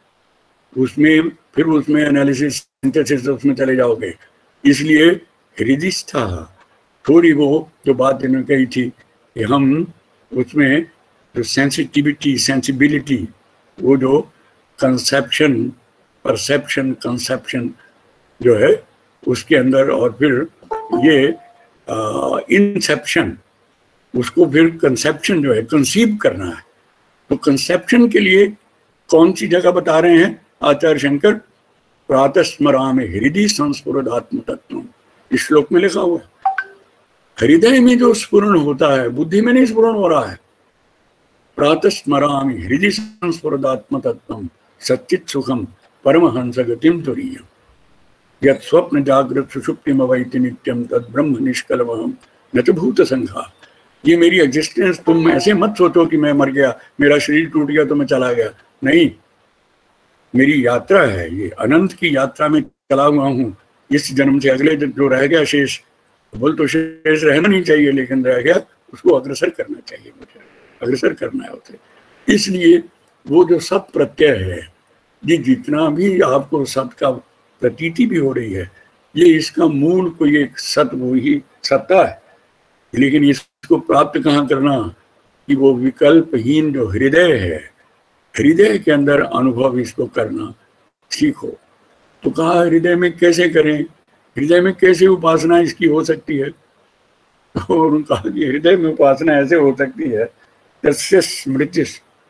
उसमें फिर उसमें एनालिसिस सिंथेसिस उसमें चले जाओगे। इसलिए हृदयस्था, थोड़ी वो जो बात इन्होंने कही थी कि हम उसमें जो सेंसिटिविटी, सेंसिबिलिटी, वो जो कंसेप्शन, परसेप्शन, कंसेप्शन जो है उसके अंदर, और फिर ये इंसेप्शन, उसको फिर कंसेप्शन जो है कंसीव करना है। तो कंसेप्शन के लिए कौन सी जगह बता रहे हैं आचार्य शंकर? प्रातः स्मरामि हृदय संस्फुरद आत्म तत्व, इस श्लोक में लिखा हुआ है। हृदय में जो स्फुरन होता है, बुद्धि में नहीं स्फुरन हो रहा है। प्रातः स्मरामि हृदय संस्फुरद आत्म तत्व सच्चित सुखम परमहंस गतिम तुरीयम यत् स्वप्न जागृत सुषुप्तिम अवैति नित्यम तद ब्रह्म निष्कलमहम न च भूत संघा। ये मेरी एग्जिस्टेंस, तुम ऐसे मत सोचो कि मैं मर गया, मेरा शरीर टूट गया तो मैं चला गया। नहीं, मेरी यात्रा है, ये अनंत की यात्रा में चला हुआ हूँ। इस जन्म से अगले जो रह गया शेष, बोल तो शेष रहना नहीं चाहिए, लेकिन रह गया उसको अग्रसर करना चाहिए, मुझे अग्रसर करना है उसे। इसलिए वो जो सत प्रत्यय है, ये जितना भी आपको सत का प्रतीति भी हो रही है, ये इसका मूल कोई एक सत, वो ही सत्ता है। लेकिन इसको प्राप्त कहाँ करना? कि वो विकल्पहीन जो हृदय है, हृदय के अंदर अनुभव इसको करना सीखो। तो कहा हृदय में कैसे करें, हृदय में कैसे उपासना इसकी हो सकती है? और उन्होंने कहा कि हृदय में उपासना ऐसे हो सकती है जैसे स्मृति,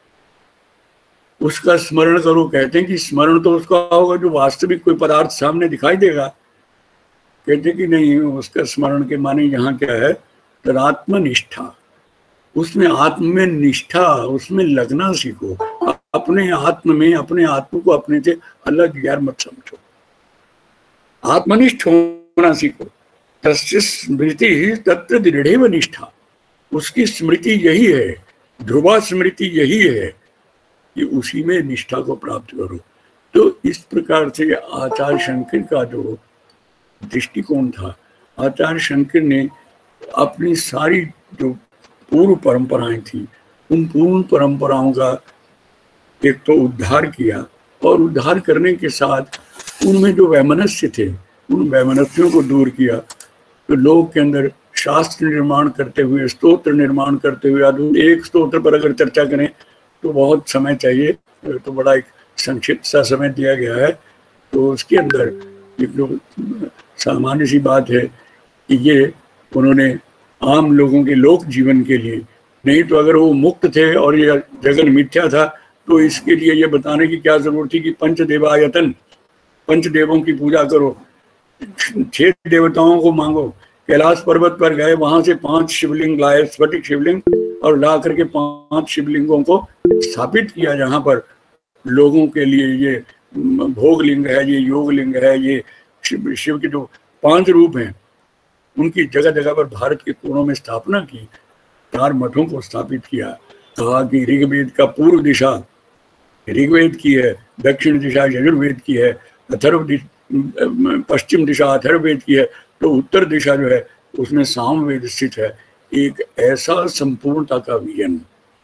उसका स्मरण करो। कहते हैं कि स्मरण तो उसका होगा जो वास्तविक कोई पदार्थ सामने दिखाई देगा। कहते कि नहीं, उसका स्मरण के माने यहाँ क्या है? तदात्मनिष्ठा, उसमें आत्म में निष्ठा, उसमें लगना सीखो। अपने आत्म में, अपने आत्म को अपने से अलग यार मत समझो, आत्मनिष्ठ होना सीखो। तस्य स्मृति तत्र दृढ़ेव निष्ठा, उसकी स्मृति यही है, ध्रुवा स्मृति यही है कि उसी में निष्ठा को प्राप्त करो। तो इस प्रकार से आचार्य शंकर का जो दृष्टिकोण था, आचार्य शंकर ने अपनी सारी जो पूर्व परंपराएं थी, उन पूर्व परंपराओं का एक तो उद्धार किया, और उद्धार करने के साथ उनमें जो वैमनस्य थे, उन वैमनस्यों को दूर किया। तो लोग के अंदर शास्त्र निर्माण करते हुए, स्तोत्र निर्माण करते हुए, आधुनिक एक स्तोत्र पर अगर चर्चा करें तो बहुत समय चाहिए, तो बड़ा एक संक्षिप्त सा समय दिया गया है। तो उसके अंदर एक जो सामान्य सी बात है कि ये उन्होंने आम लोगों के लोक जीवन के लिए, नहीं तो अगर वो मुक्त थे और ये जगन मिथ्या था तो इसके लिए ये बताने की क्या जरूरत थी कि पंचदेवायतन, पंचदेवों की पूजा करो, छह देवताओं को मांगो। कैलाश पर्वत पर गए, वहां से पांच शिवलिंग लाए, स्फटिक शिवलिंग, और ला करके पांच शिवलिंगों को स्थापित किया, जहां पर लोगों के लिए ये भोग लिंग है, ये योग लिंग है, ये शिव, शिव के जो पांच रूप हैं उनकी जगह जगह पर भारत के कोनों में स्थापना की, चार मठों को स्थापित किया। कहा कि ऋग्वेद का पूर्व दिशा ऋग्वेद की है, दक्षिण दिशा यजुर्वेद की है, अथर्व पश्चिम दिशा अथर्ववेद की है, तो उत्तर दिशा जो है उसमें सामवेद स्थित है। एक ऐसा संपूर्णता का विजन,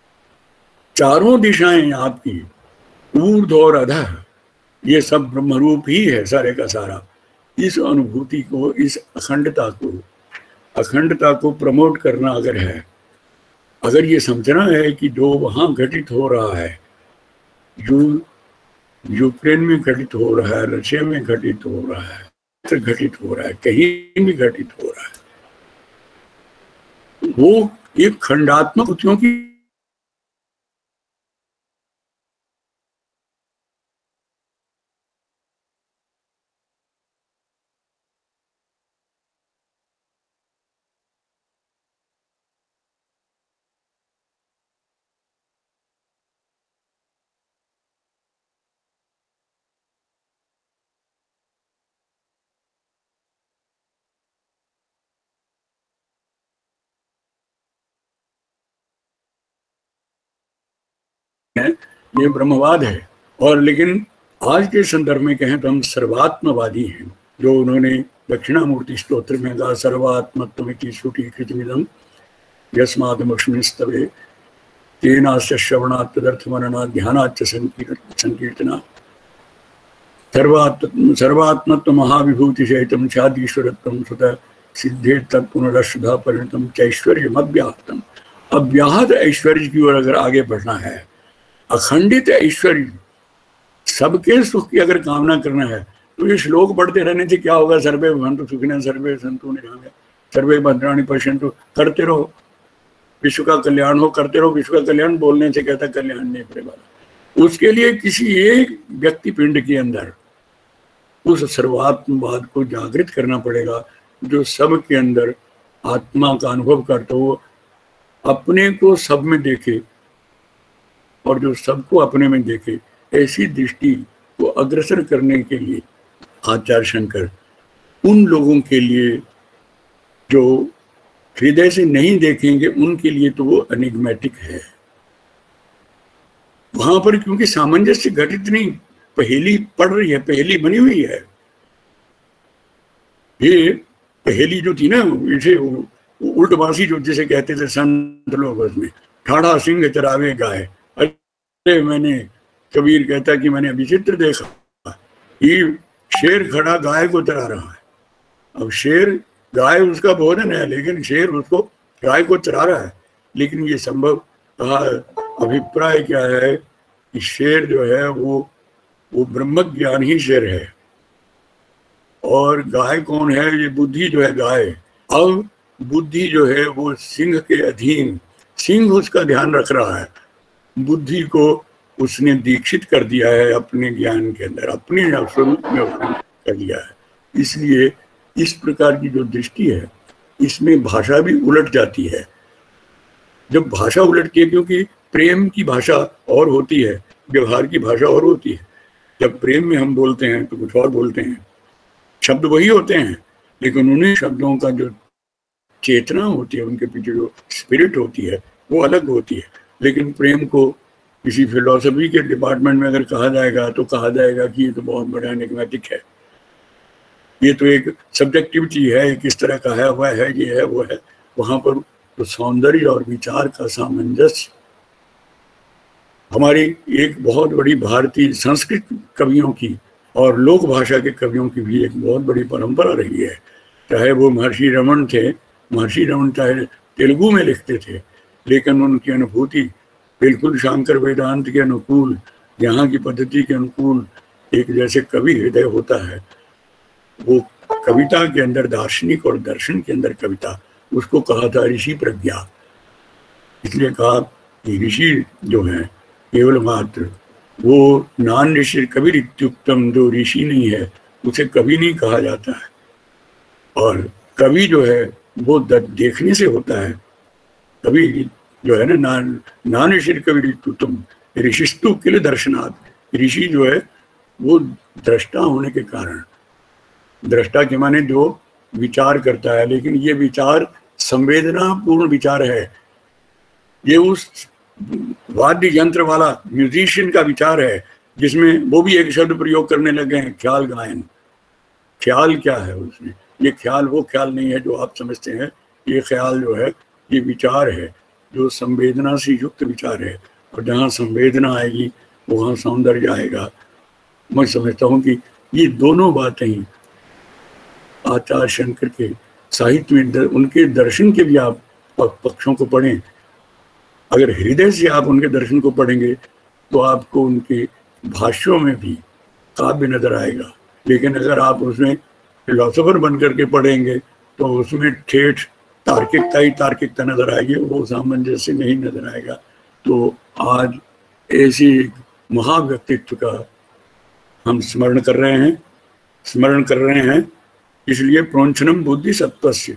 चारों दिशाएं आपकी, ऊर्ध्व और अधः, ये सब ब्रह्मरूप ही है सारे का सारा। इस अनुभूति को, इस अखंडता को अखंडता को प्रमोट करना अगर है, अगर ये समझना है कि जो वहाँ घटित हो रहा है, जो यूक्रेन में घटित हो रहा है, रशिया में घटित हो रहा है, घटित हो रहा है, कहीं भी घटित हो रहा है, वो एक खंडात्मक कृतियों की है, ये ब्रह्मवाद है। और लेकिन आज के संदर्भ में कहें तो हम सर्वात्मवादी हैं, जो उन्होंने दक्षिणामूर्ति स्तोत्र में कहा, सर्वात्मत्वमिति श्रुति कृतमिदं यस्मादमश्मिस्तवे तेनास्य श्रवणात् तदर्थमननात् ध्यानाच्च संकीर्तनात् सर्वात्म सर्वात्मत्व महाविभूतिशयितं चादीश्वरत्वं सुत सिद्धे तत्पुनरश्रद्धा परिणतम चैश्वर्यम अव्याहतम। अव्याहत ऐश्वर्य की ओर अगर आगे बढ़ना है, अखंडित ऐश्वर्य, सबके सुख की अगर कामना करना है, तो ये श्लोक पढ़ते रहने से क्या होगा? सर्वे भवन्तु सुखिनः सर्वे सन्तु निरामयाः सर्वे भद्राणि पश्यन्तु। करते रहो, विश्व का कल्याण हो, करते रहो। विश्व का कल्याण बोलने से कहता कल्याण नहीं पड़े वाला। उसके लिए किसी एक व्यक्ति पिंड के अंदर उस सर्वात्मवाद को जागृत करना पड़ेगा, जो सब के अंदर आत्मा का अनुभव करते हो, अपने को सब में देखे और जो सबको अपने में देखे, ऐसी दृष्टि को अग्रसर करने के लिए आचार्य शंकर उन लोगों के लिए जो हृदय से नहीं देखेंगे, उनके लिए तो वो एनिग्मेटिक है। वहां पर क्योंकि सामंजस्य घटित नहीं, पहेली पढ़ रही है, पहेली बनी हुई है। ये पहेली जो थी ना, इसे उल्टबासी जो जिसे कहते थे संत लोग, उसमें ठाड़ा सिंह चरावे गाय। अरे मैंने, कबीर कहता कि मैंने अभी चित्र देखा, ये शेर खड़ा गाय को चरा रहा है। अब शेर, गाय उसका भोजन है, लेकिन शेर उसको, गाय को चरा रहा है। लेकिन ये संभव कहा, अभिप्राय क्या है कि शेर जो है वो वो ब्रह्म ज्ञान ही शेर है, और गाय कौन है? ये बुद्धि जो है गाय। अब बुद्धि जो है वो सिंह के अधीन, सिंह उसका ध्यान रख रहा है, बुद्धि को उसने दीक्षित कर दिया है अपने ज्ञान के अंदर, अपने स्वरूप में उसने कर दिया है। इसलिए इस प्रकार की जो दृष्टि है, इसमें भाषा भी उलट जाती है। जब भाषा उलटती है, क्योंकि प्रेम की भाषा और होती है, व्यवहार की भाषा और होती है। जब प्रेम में हम बोलते हैं तो कुछ और बोलते हैं, शब्द वही होते हैं, लेकिन उन्हीं शब्दों का जो चेतना होती है, उनके पीछे जो स्पिरिट होती है, वो अलग होती है। लेकिन प्रेम को किसी फिलोसफी के डिपार्टमेंट में अगर कहा जाएगा तो कहा जाएगा कि ये तो बहुत बड़ा एनिग्मेटिक है, ये तो एक सब्जेक्टिविटी है, किस तरह का है, वह है, ये है, वो है। वहां पर तो सौंदर्य और विचार का सामंजस्य, हमारी एक बहुत बड़ी भारतीय संस्कृत कवियों की और लोक भाषा के कवियों की भी एक बहुत बड़ी परंपरा रही है। चाहे वो महर्षि रमन थे, महर्षि रमन चाहे तेलुगु में लिखते थे, लेकिन उनकी अनुभूति बिल्कुल शांकर वेदांत के अनुकूल, यहाँ की पद्धति के अनुकूल एक जैसे कवि हृदय होता है, वो कविता के अंदर दार्शनिक और दर्शन के अंदर कविता, उसको कहा था ऋषि प्रज्ञा। इसलिए कहा कि ऋषि जो है केवल मात्र वो नान ऋषि कवि इत्युक्तम, जो ऋषि नहीं है उसे कवि नहीं कहा जाता है। और कवि जो है वो देखने से होता है। कवि जो है ना, नान नान ऋषि कवि इत्युक्तम ऋषिस्तु किल दर्शनात्, ऋषि जो है वो दृष्टा होने के कारण, दृष्टा के माने जो विचार करता है, लेकिन ये विचार संवेदनापूर्ण विचार है। ये उस वाद्य यंत्र वाला म्यूजिशियन का विचार है, जिसमें वो भी एक शब्द प्रयोग करने लगे हैं, ख्याल गायन। ख्याल क्या है उसमें? ये ख्याल वो ख्याल नहीं है जो आप समझते हैं। ये ख्याल जो है ये विचार है, जो संवेदना से युक्त विचार है। और जहाँ संवेदना आएगी वहाँ सौंदर्य आएगा। मैं समझता हूँ कि ये दोनों बातें ही आचार्य शंकर के साहित्य में, उनके दर्शन के भी आप पक्षों को पढ़ें। अगर हृदय से आप उनके दर्शन को पढ़ेंगे तो आपको उनके भाष्यों में भी काव्य नजर आएगा। लेकिन अगर आप उसमें फिलोसोफर बन करके पढ़ेंगे तो उसमें ठेठ तार्किकता ही तार्किकता नजर आएगी, वो सामंजस्य नहीं नजर आएगा। तो आज ऐसी महाव्यक्तित्व का हम स्मरण कर रहे हैं स्मरण कर रहे हैं इसलिए प्रोंछनम बुद्धि सत्वस्य,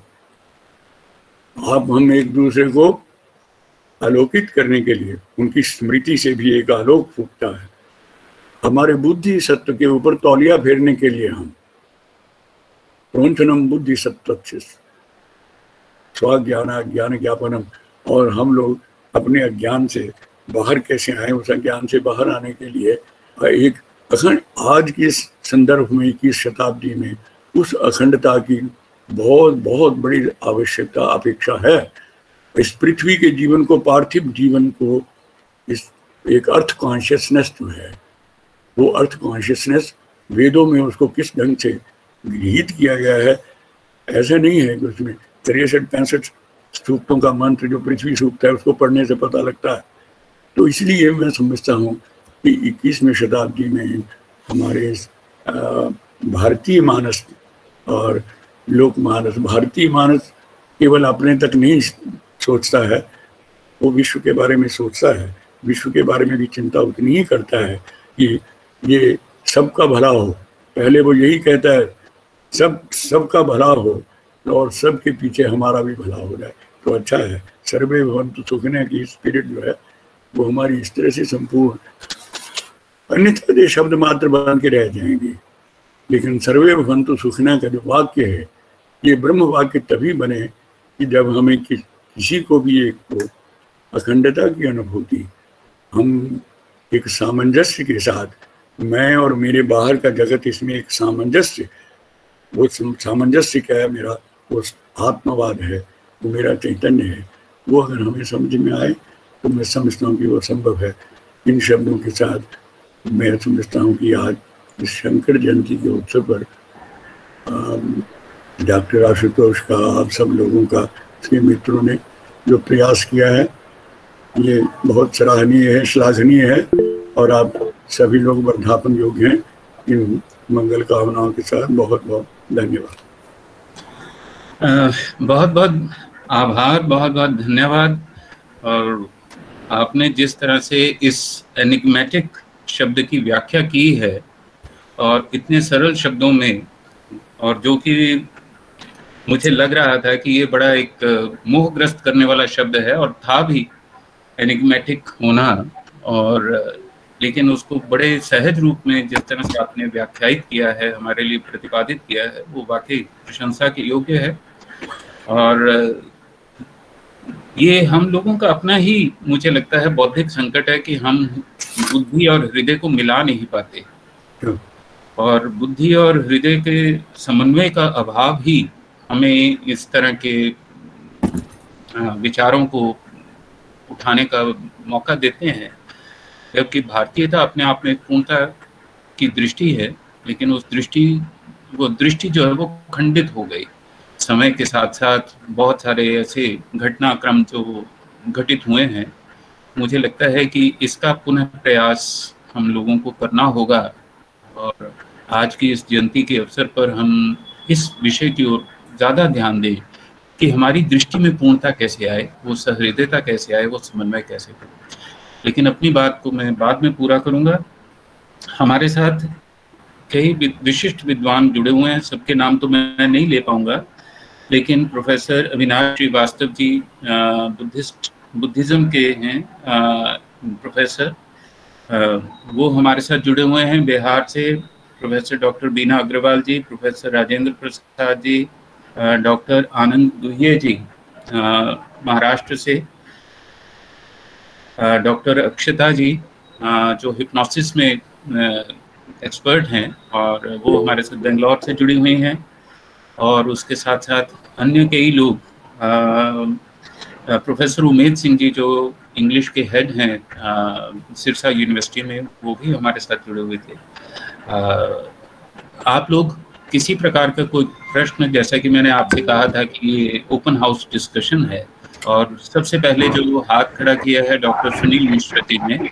आप हम एक दूसरे को आलोकित करने के लिए उनकी स्मृति से भी एक आलोक फूटता है। हमारे बुद्धि सत्व के ऊपर तौलिया फेरने के लिए हम प्रोंछनम बुद्धि सत्वस्य स्वज्ञान ज्ञान ज्ञापनम, और हम लोग अपने अज्ञान से बाहर कैसे आए, उस अज्ञान से बाहर आने के लिए एक अखंड, आज की संदर्भ में इक्कीस शताब्दी में उस अखंडता की बहुत बहुत बड़ी आवश्यकता अपेक्षा है। इस पृथ्वी के जीवन को, पार्थिव जीवन को, इस एक अर्थ कॉन्शियसनेस जो है, वो अर्थ कॉन्शियसनेस वेदों में उसको किस ढंग से गृहीत किया गया है। ऐसा नहीं है कि उसमें तिरसठ पैंसठ सूक्तों का मंत्र जो पृथ्वी सूक्त है उसको पढ़ने से पता लगता है। तो इसलिए मैं समझता हूँ कि इक्कीसवीं शताब्दी में हमारे भारतीय मानस और लोक मानस, भारतीय मानस केवल अपने तक नहीं सोचता है, वो विश्व के बारे में सोचता है, विश्व के बारे में भी चिंता उतनी ही करता है कि ये सबका भला हो। पहले वो यही कहता है सब सबका भला हो और सबके पीछे हमारा भी भला हो जाए तो अच्छा है। सर्वे भवन्तु सुखिनः की स्पिरिट जो है वो हमारी इस तरह से संपूर्ण, अन्यथा ये शब्द मात्र बन के रह जाएंगे। लेकिन सर्वे भवन्तु सुखिनः का जो वाक्य है ये ब्रह्म वाक्य तभी बने कि जब हमें कि, किसी को भी एक को अखंडता की अनुभूति, हम एक सामंजस्य के साथ, मैं और मेरे बाहर का जगत, इसमें एक सामंजस्य, वो सामंजस्य क्या है मेरा, वो आत्मवाद है, वो मेरा चैतन्य है। वो अगर हमें समझ में आए तो मैं समझता हूँ कि वो संभव है। इन शब्दों के साथ मैं समझता हूँ कि आज इस शंकर जयंती के उत्सव पर डॉक्टर आशुतोष का, आप सब लोगों का, उसके मित्रों ने जो प्रयास किया है ये बहुत सराहनीय है, श्लाघनीय है। और आप सभी लोग वर्धापन योग्य हैं। इन मंगल कामनाओं के साथ बहुत बहुत धन्यवाद। बहुत बहुत आभार, बहुत बहुत धन्यवाद। और आपने जिस तरह से इस एनिग्मेटिक शब्द की व्याख्या की है और इतने सरल शब्दों में, और जो कि मुझे लग रहा था कि ये बड़ा एक मोहग्रस्त करने वाला शब्द है और था भी एनिग्मेटिक होना, और लेकिन उसको बड़े सहज रूप में जिस तरह से आपने व्याख्यायित किया है, हमारे लिए प्रतिपादित किया है, वो वाकई प्रशंसा के योग्य है। और ये हम लोगों का अपना ही मुझे लगता है बौद्धिक संकट है कि हम बुद्धि और हृदय को मिला नहीं पाते, और बुद्धि और हृदय के समन्वय का अभाव ही हमें इस तरह के विचारों को उठाने का मौका देते हैं। जबकि भारतीयता अपने आप में पूर्णता की दृष्टि है, लेकिन उस दृष्टि वो दृष्टि जो है वो खंडित हो गई समय के साथ साथ। बहुत सारे ऐसे घटनाक्रम जो घटित हुए हैं, मुझे लगता है कि इसका पुनः प्रयास हम लोगों को करना होगा। और आज की इस जयंती के अवसर पर हम इस विषय की ओर ज़्यादा ध्यान दें कि हमारी दृष्टि में पूर्णता कैसे आए, वो सहृदयता कैसे आए, वो समन्वय कैसे हो। लेकिन अपनी बात को मैं बाद में पूरा करूंगा। हमारे साथ कई विशिष्ट विद्वान जुड़े हुए हैं, सबके नाम तो मैं नहीं ले पाऊंगा, लेकिन professor Avinash Shrivastava ji Buddhist Buddhism के हैं प्रोफेसर, वो हमारे साथ जुड़े हुए हैं। बिहार से professor doctor Bina Agarwal ji, professor Rajendra Prasad ji, doctor Anand Duhiye ji Maharashtra से, डॉक्टर अक्षता जी जो हिप्नोसिस में एक्सपर्ट हैं और वो हमारे साथ बेंगलोर से जुड़ी हुई हैं। और उसके साथ साथ अन्य कई लोग, प्रोफेसर उमेद सिंह जी जो इंग्लिश के हेड हैं सिरसा यूनिवर्सिटी में, वो भी हमारे साथ जुड़े हुए थे। आ, आप लोग किसी प्रकार का कोई प्रश्न, जैसा कि मैंने आपसे कहा था कि ये ओपन हाउस डिस्कशन है, और सबसे पहले जो हाथ खड़ा किया है डॉक्टर सुनील मिश्रा जी ने,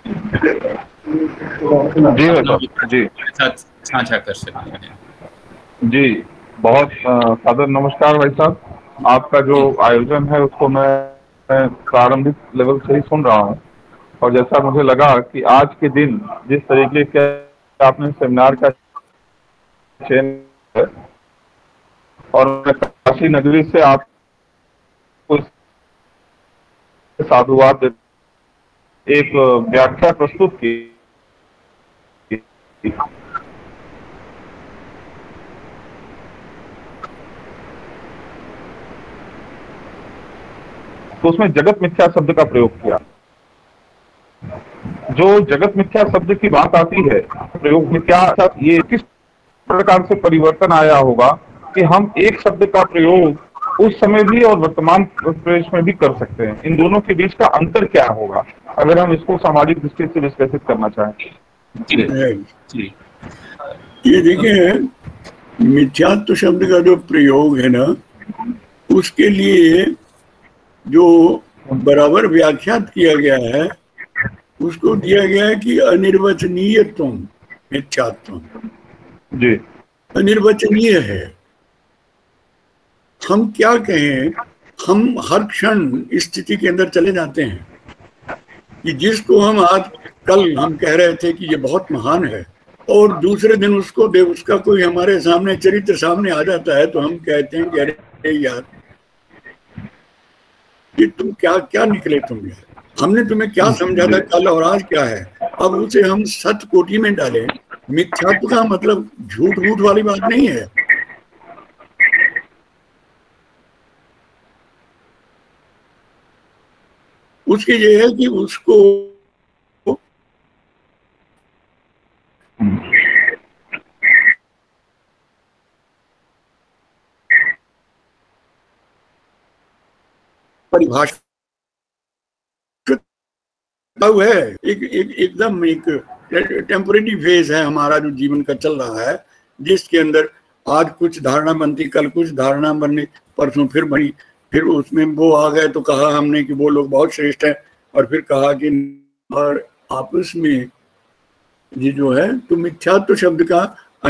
जी साथ साझा कर सकते हैं। जी, बहुत सादर नमस्कार भाई साहब। आपका जो आयोजन है उसको मैं प्रारंभिक लेवल से ही सुन रहा हूँ, और जैसा मुझे लगा कि आज के दिन जिस तरीके के आपने सेमिनार का चयन है, और काशी नगरी से आप साधुवाद एक व्याख्या प्रस्तुत की, तो उसमें जगत मिथ्या शब्द का प्रयोग किया। जो जगत मिथ्या शब्द की बात आती है प्रयोग में, क्या ये किस प्रकार से परिवर्तन आया होगा कि हम एक शब्द का प्रयोग उस समय भी और वर्तमान प्रदेश में भी कर सकते हैं? इन दोनों के बीच का अंतर क्या होगा, अगर हम इसको सामाजिक दृष्टि से विश्लेषित करना चाहें? जी, ये देखिए, मिथ्यात्व शब्द का जो प्रयोग है ना, उसके लिए जो बराबर व्याख्यात किया गया है उसको दिया गया है कि अनिर्वचनीयत्व मिथ्यात्व। जी, अनिर्वचनीय है। हम क्या कहें, हम हर क्षण इस स्थिति के अंदर चले जाते हैं कि जिसको हम आज कल हम कह रहे थे कि ये बहुत महान है, और दूसरे दिन उसको दे उसका कोई हमारे सामने चरित्र सामने आ जाता है, तो हम कहते हैं कि अरे यार कि तुम क्या क्या निकले, तुम यार, हमने तुम्हें क्या समझा था कल और आज क्या है। अब उसे हम सत्य कोटि में डालें। मिथ्यात्व का मतलब झूठ मूठ वाली बात नहीं है। उसके ये है कि उसको परिभाषा है, एक एक एकदम एक टेम्परेरी फेज है हमारा जो जीवन का चल रहा है, जिसके अंदर आज कुछ धारणा बनती, कल कुछ धारणा बननी, परसों फिर बनी, फिर उसमें वो आ गए तो कहा हमने कि वो लोग बहुत श्रेष्ठ हैं, और फिर कहा कि और आपस में ये जो है, तो मिथ्यात्व शब्द का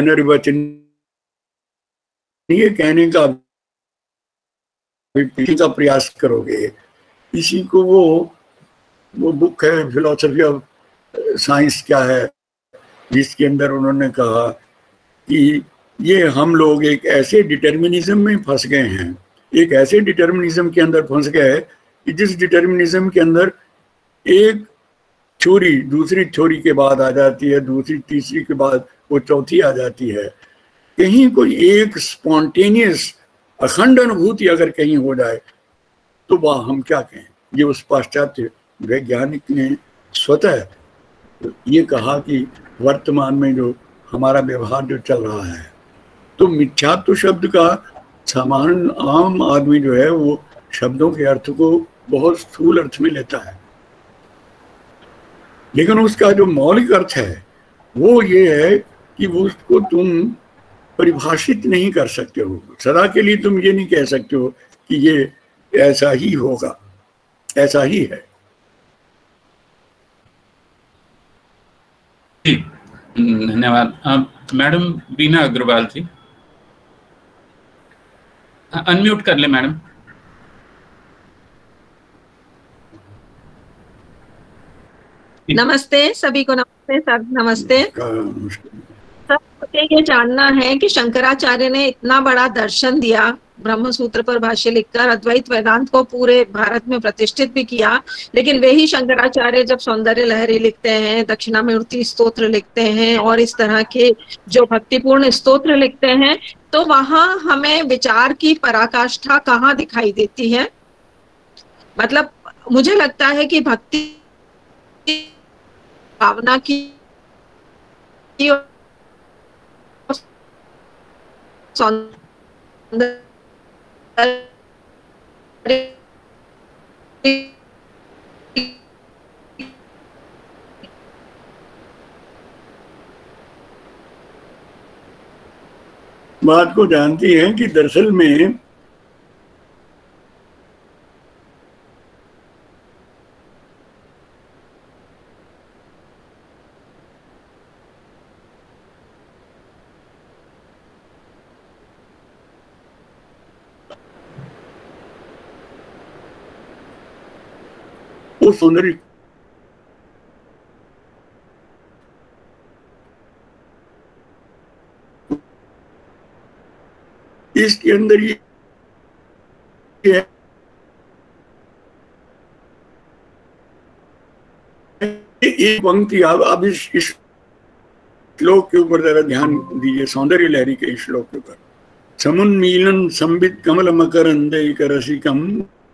अनिर्वचनीय कहने का का प्रयास करोगे। इसी को वो वो बुक है फिलोसफी ऑफ साइंस क्या है, जिसके अंदर उन्होंने कहा कि ये हम लोग एक ऐसे डिटर्मिनिज्म में फंस गए हैं, एक ऐसे डिटर्मिनिज्म के अंदर फंस गए कि जिस डिटर्मिनिज्म के अंदर एक छोरी दूसरी छोरी के बाद आ जाती है, दूसरी तीसरी के बाद वो चौथी आ जाती है। कहीं कोई एक स्पॉन्टेनियस अखंड अनुभूति अगर कहीं हो जाए तो वह हम क्या कहें। ये उस पाश्चात्य वैज्ञानिक ने स्वतः ये कहा कि वर्तमान में जो हमारा व्यवहार जो चल रहा है, तो मिथ्यात्व शब्द का सामान्य आम आदमी जो है वो शब्दों के अर्थ को बहुत स्थूल अर्थ में लेता है, लेकिन उसका जो मौलिक अर्थ है वो ये है कि वो उसको तुम परिभाषित नहीं कर सकते हो। सदा के लिए तुम ये नहीं कह सकते हो कि ये ऐसा ही होगा, ऐसा ही है। जी धन्यवाद। मैडम बीना अग्रवाल जी, अनम्यूट कर ले मैडम। नमस्ते सभी को। नमस्ते सर। नमस्ते सर। मुझे ये जानना है कि शंकराचार्य ने इतना बड़ा दर्शन दिया, ब्रह्म सूत्र पर भाष्य लिखकर अद्वैत वेदांत को पूरे भारत में प्रतिष्ठित भी किया, लेकिन वही शंकराचार्य जब सौंदर्य लहरी लिखते हैं, दक्षिणामूर्ति स्तोत्र लिखते हैं और इस तरह के जो भक्तिपूर्ण स्तोत्र लिखते हैं, तो वहां हमें विचार की पराकाष्ठा कहाँ दिखाई देती है? मतलब मुझे लगता है कि भक्ति भावना की बात को जानती हैं कि दरअसल में वो सौंदर्य इसके अंदर ये है एक पंक्ति, आप अब इस श्लोक के ऊपर जरा ध्यान दीजिए, सौंदर्य लहरी के इस श्लोक के ऊपर। समुन्मीलन संबित कमल मकरंदैक रसिकम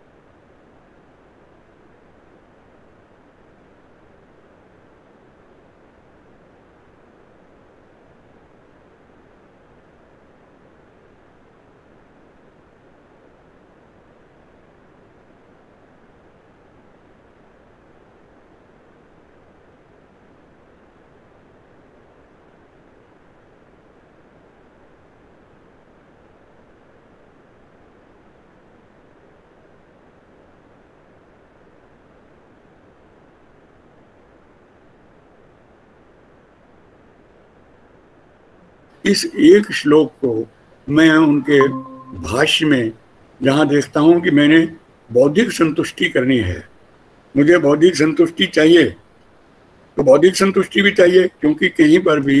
इस एक श्लोक को मैं उनके भाष्य में जहाँ देखता हूँ कि मैंने बौद्धिक संतुष्टि करनी है, मुझे बौद्धिक संतुष्टि चाहिए, तो बौद्धिक संतुष्टि भी चाहिए, क्योंकि कहीं पर भी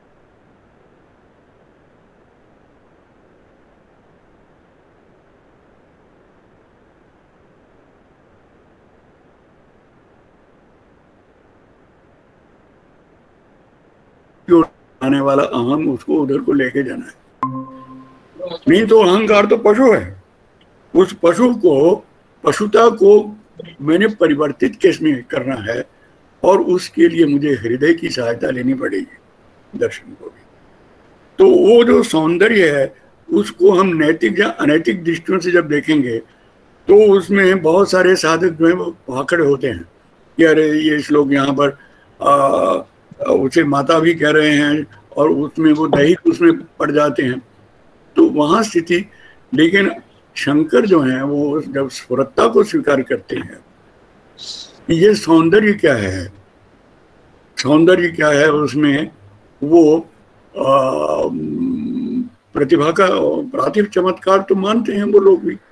आने वाला अहम उसको उधर को लेके जाना है। नहीं तो अहंकार तो पशु है, उस पशु को पशुता को मैंने परिवर्तित कैसे में करना है, और उसके लिए मुझे हृदय की सहायता लेनी पड़ेगी, दर्शन को भी। तो वो जो सौंदर्य है उसको हम नैतिक या अनैतिक दृष्टियों से जब देखेंगे तो उसमें बहुत सारे साधक जो है वो भाखड़े होते हैं कि अरे ये श्लोक यहाँ पर आ, उसे माता भी कह रहे हैं और उसमें वो दैहिक उसमें पड़ जाते हैं, तो वहाँ स्थिति। लेकिन शंकर जो हैं वो जब स्फुरत्ता को स्वीकार करते हैं, ये सौंदर्य क्या है, सौंदर्य क्या है उसमें, वो आ, प्रतिभा का प्रातिभ चमत्कार तो मानते हैं वो लोग भी।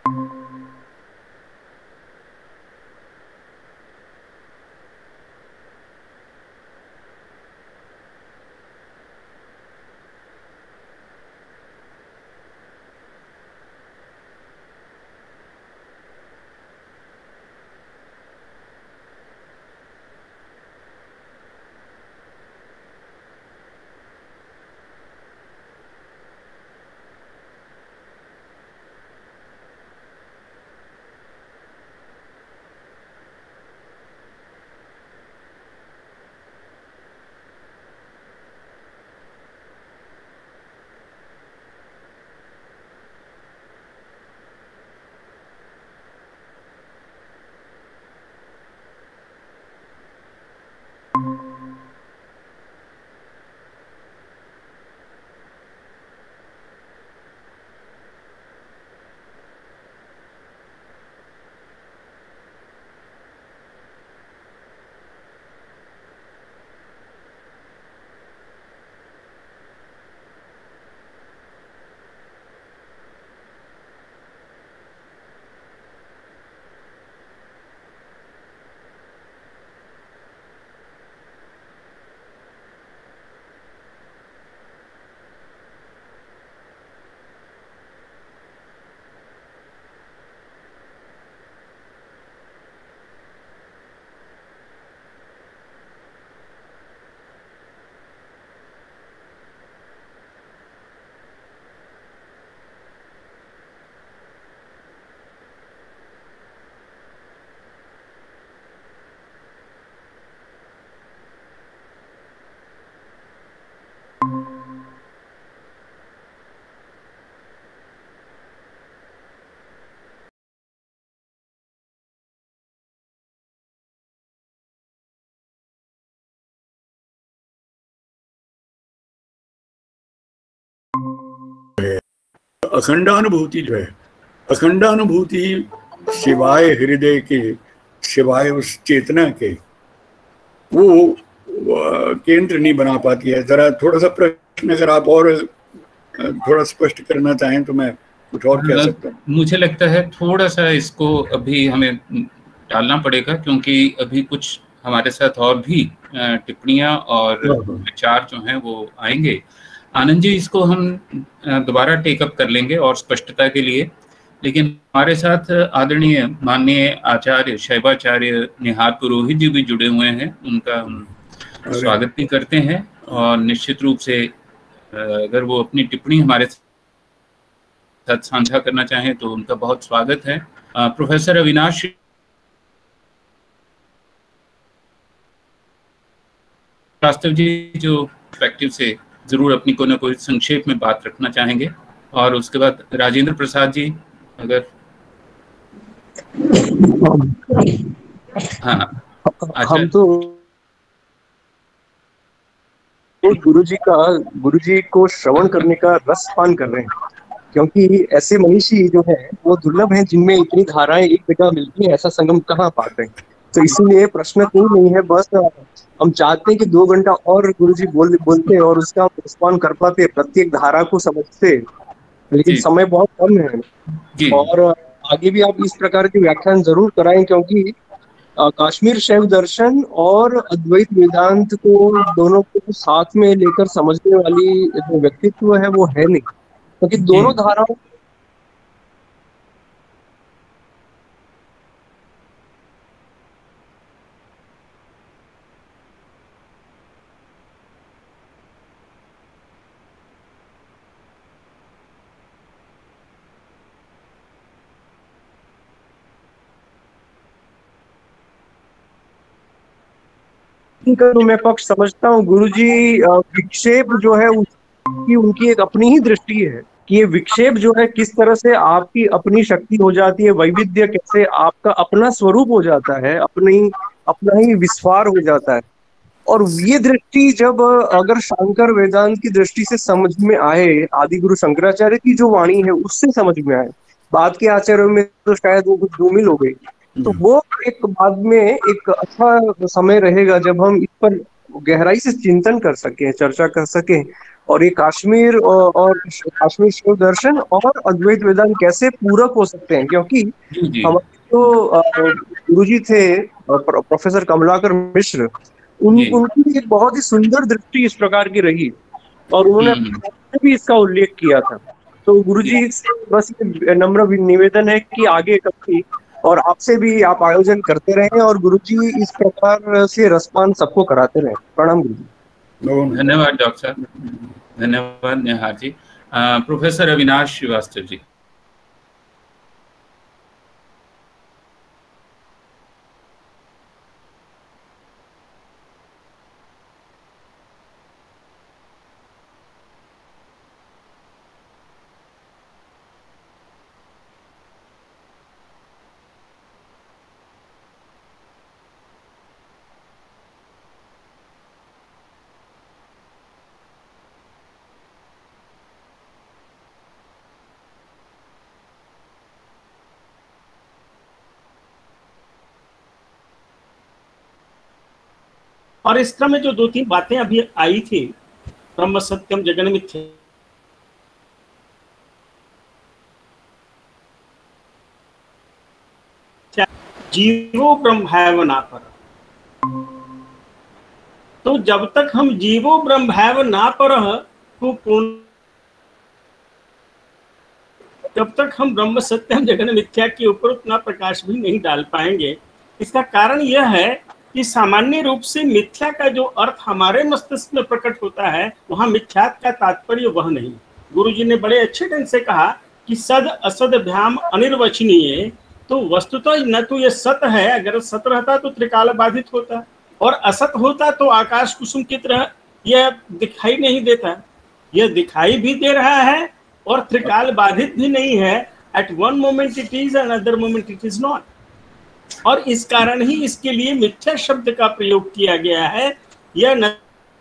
अखंडानुभूति जो है, अखंडानुभूति सिवाय हृदय के, सिवाय उस चेतना के, वो केंद्र नहीं बना पाती है। जरा थोड़ा सा प्रश्न अगर आप और थोड़ा स्पष्ट करना चाहें तो मैं कुछ और कह सकता हूँ। मुझे लगता है थोड़ा सा इसको अभी हमें टालना पड़ेगा, क्योंकि अभी कुछ हमारे साथ और भी टिप्पणियां और विचार जो हैं वो आएंगे। आनंद जी, इसको हम दोबारा टेकअप कर लेंगे और स्पष्टता के लिए। लेकिन हमारे साथ आदरणीय माननीय आचार्य शैवाचार्य निहार पुरोहित जी भी जुड़े हुए हैं, उनका हम स्वागत भी करते हैं। और निश्चित रूप से अगर वो अपनी टिप्पणी हमारे साथ साझा करना चाहें तो उनका बहुत स्वागत है। प्रोफेसर अविनाश श्रीवास्तव जी जो पर्सपेक्टिव से जरूर अपनी को न कोई संक्षेप में बात रखना चाहेंगे, और उसके बाद राजेंद्र प्रसाद जी अगर हाँ हम तो गुरु जी का गुरु जी को श्रवण करने का रस पान कर रहे हैं, क्योंकि ऐसे मनीषी जो है वो दुर्लभ हैं जिनमें इतनी धाराएं एक जगह मिलती हैं। ऐसा संगम कहाँ पाते हैं। तो इसीलिए प्रश्न कोई नहीं है, बस हम चाहते हैं कि दो घंटा और गुरु जी बोल बोलते और उसका रिस्पॉन्ड कर पाते, प्रत्येक धारा को समझते, लेकिन समय बहुत कम है। और आगे भी आप इस प्रकार के व्याख्यान जरूर कराएं, क्योंकि कश्मीर शैव दर्शन और अद्वैत वेदांत को दोनों को साथ में लेकर समझने वाली जो व्यक्तित्व है वो है नहीं, क्योंकि दोनों धाराओं का तो मैं पक्ष समझता हूँ। गुरुजी विक्षेप जो है उसकी उनकी एक अपनी ही दृष्टि है कि ये विक्षेप जो है किस तरह से आपकी अपनी शक्ति हो जाती है, वैविध्य कैसे आपका अपना स्वरूप हो जाता है, अपनी अपना ही विस्फार हो जाता है। और ये दृष्टि जब अगर शंकर वेदांत की दृष्टि से समझ में आए, आदि गुरु शंकराचार्य की जो वाणी है उससे समझ में आए, बाद के आचार्यों में तो शायद वो कुछ धूमिल हो गई, तो वो एक बाद में एक अच्छा समय रहेगा जब हम इस पर गहराई से चिंतन कर सकें, चर्चा कर सकें और ये कश्मीर और, और कश्मीर शिव दर्शन और अद्वैत वेदांत कैसे पूरक हो सकते हैं, क्योंकि हमारे जो गुरुजी थे प्रोफेसर कमलाकर मिश्र, उन उनकी एक बहुत ही सुंदर दृष्टि इस प्रकार की रही और उन्होंने भी इसका उल्लेख किया था। तो गुरुजी से बस नम्र निवेदन है कि आगे कभी और आपसे भी आप आयोजन करते रहें और गुरुजी इस प्रकार से रसपान सबको कराते रहें। प्रणाम गुरुजी। धन्यवाद डॉक्टर साहब, धन्यवाद निहार जी। प्रोफेसर अविनाश श्रीवास्तव जी। और इस क्रम में जो दो तीन बातें अभी आई थी, ब्रह्म सत्यम जगन मिथ्या, जीवो ब्रह्मैव नापर। तो जब तक हम जीवो ब्रह्मैव नापर को पूर्ण, तब तक हम ब्रह्म सत्यम जगन मिथ्या के ऊपर उतना प्रकाश भी नहीं डाल पाएंगे। इसका कारण यह है कि सामान्य रूप से मिथ्या का जो अर्थ हमारे मस्तिष्क में प्रकट होता है, वहां मिथ्यात का तात्पर्य वह नहीं। गुरुजी ने बड़े अच्छे ढंग से कहा कि सद असद भ्याम अनिर्वचनीय। तो वस्तुतः न तो ये सत है, अगर सत रहता तो त्रिकाल बाधित होता, और असत होता तो आकाश कुसुम की तरह यह दिखाई नहीं देता। यह दिखाई भी दे रहा है और त्रिकाल बाधित भी नहीं है। At one moment it is, another moment it is not. और इस कारण ही इसके लिए मिथ्या शब्द का प्रयोग किया गया है। यह न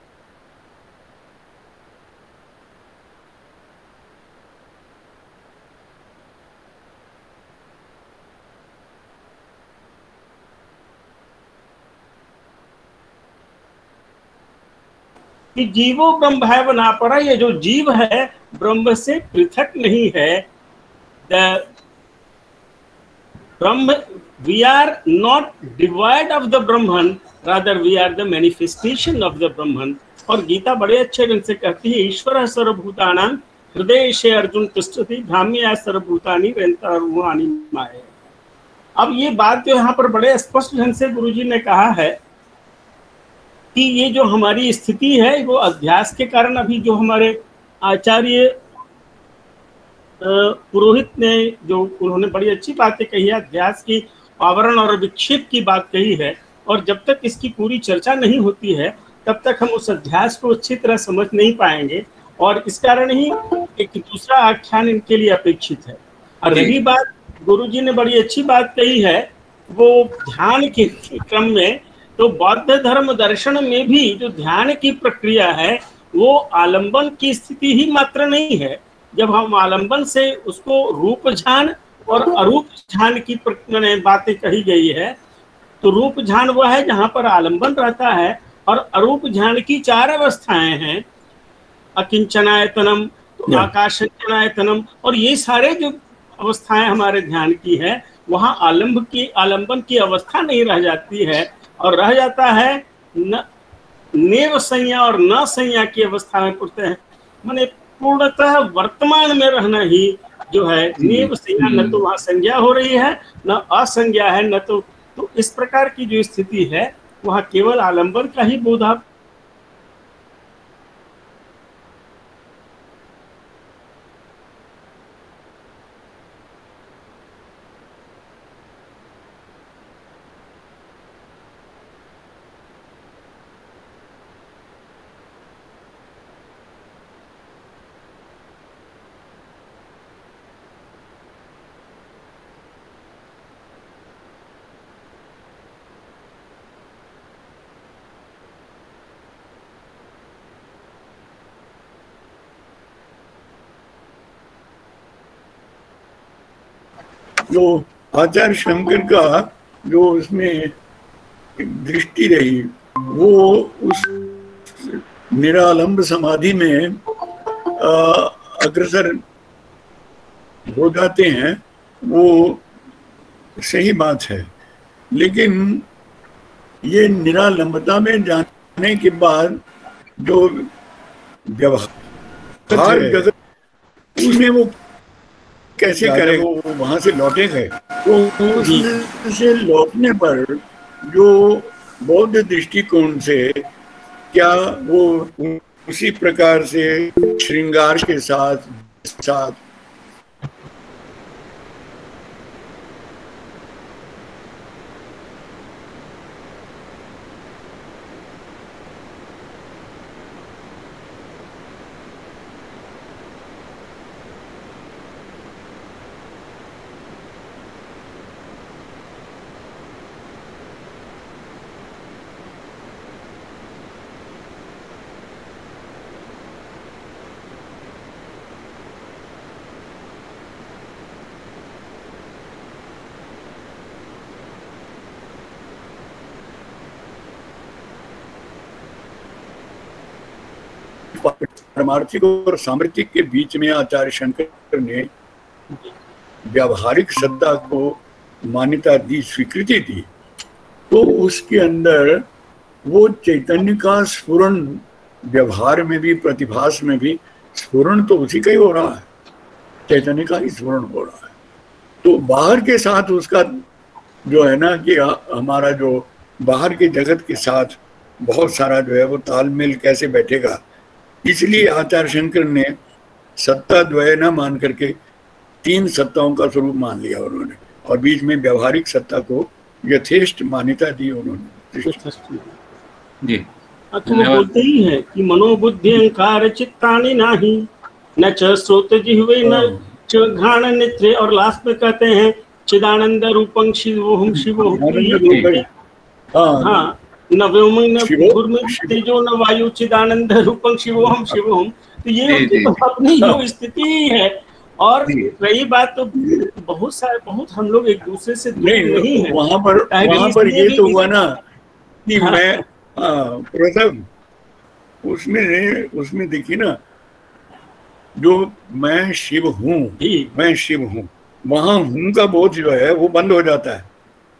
कि जीवो ब्रह्मैव नापरा, ये जो जीव है ब्रह्म से पृथक नहीं है। ब्रह्म, we are not devoid of the Brahman, rather we are the manifestation of the Brahman। और गीता बड़े अच्छे ढंग से कहती है, ईश्वर सर्वभूतानां हृदय से अर्जुन तिष्ठति भ्राम्या सर्वभूतानि रंतरूहानि माया। अब ये बात जो यहाँ पर बड़े स्पष्ट ढंग से गुरुजी ने कहा है कि ये जो हमारी स्थिति है वो अध्यास के कारण, अभी जो हमारे आचार्य पुरोहित ने जो उन्होंने बड़ी अच्छी बातें कही है, अध्यास की आवरण और विक्षेप की बात कही है, और जब तक इसकी पूरी चर्चा नहीं होती है तब तक हम उस अध्यास को अच्छी तरह समझ नहीं पाएंगे, और इस कारण ही एक दूसरा आख्यान इनके लिए अपेक्षित है। और रही बात, गुरुजी ने बड़ी अच्छी बात कही है वो ध्यान के क्रम में, तो बौद्ध धर्म दर्शन में भी जो ध्यान की प्रक्रिया है वो आलंबन की स्थिति ही मात्र नहीं है। जब हम आलंबन से उसको रूप ध्यान और अरूप ध्यान की बातें कही गई है, तो रूप ध्यान वह है जहां पर आलंबन रहता है, और अरूप ध्यान की चार अवस्थाएं हैं, अकिंचनायतनम, तो आकाशनायतनम, और ये सारे जो अवस्थाएं हमारे ध्यान की है, वहां आलंब की आलंबन की अवस्था नहीं रह जाती है, और रह जाता है न नेव संज्ञा और न संज्ञा की अवस्था में पड़ते हैं। माने पूर्णतः वर्तमान में रहना ही जो है नेव संज्ञा, न तो वहां संज्ञा हो रही है न असंज्ञा है, न तो तो इस प्रकार की जो स्थिति है वहां केवल आलंबन का ही बोध आप जो आचार्य शंकर का जो उसमें दृष्टि रही वो उस निरालंब समाधि में अग्रसर हो जाते हैं, वो सही बात है, लेकिन ये निरालंबता में जाने के बाद जो व्यवहार जगत उसमें वो कैसे करे, वो वहां से लौटे गए, तो उससे लौटने पर जो बौद्ध दृष्टिकोण से क्या वो उसी प्रकार से श्रृंगार के साथ साथ पारमार्थिक और सामर्थ्यिक के बीच में आचार्य शंकर ने व्यावहारिक सत्ता को मान्यता दी, स्वीकृति दी, तो उसके अंदर वो चैतन्य का स्फुरण व्यवहार में भी प्रतिभास में भी स्फुरण तो उसी का ही हो रहा है, चैतन्य का ही स्फुरण हो रहा है। तो बाहर के साथ उसका जो है ना कि हमारा जो बाहर के जगत के साथ बहुत सारा जो है वो तालमेल कैसे बैठेगा, इसलिए आचार्य शंकर ने सत्ता द्वय न मान करके तीन सत्ताओं का स्वरूप मान लिया उन्होंने, और बीच में व्यवहारिक सत्ता को यथेष्ट मान्यता दी उन्होंने। जी, तो वो बोलते ही है कि मनोबुद्धि अहंकार चित्तानि नाही न च श्रोत जिह्वे न च घ्राण नेत्रे, और लास्ट में कहते हैं चिदानंद रूपं शिवोहम शिवोहम, हाँ न व्योमंग न भूर्मंग तेजो न वायु चिदानंद रूपं शिवोहम शिवोहम। तो ये उनकी तो अपनी जो स्थिति है, और रही बात तो बहुत सारे बहुत हम लोग एक दूसरे से दूर नहीं, नहीं है। वहाँ पर वहाँ पर ये तो हुआ ना कि हाँ, मैं प्रथम उसमें उसमें देखिए ना, जो मैं शिव हूँ, मैं शिव हूँ, वहाँ हूँ का बोझ जो है वो बंद हो जाता है।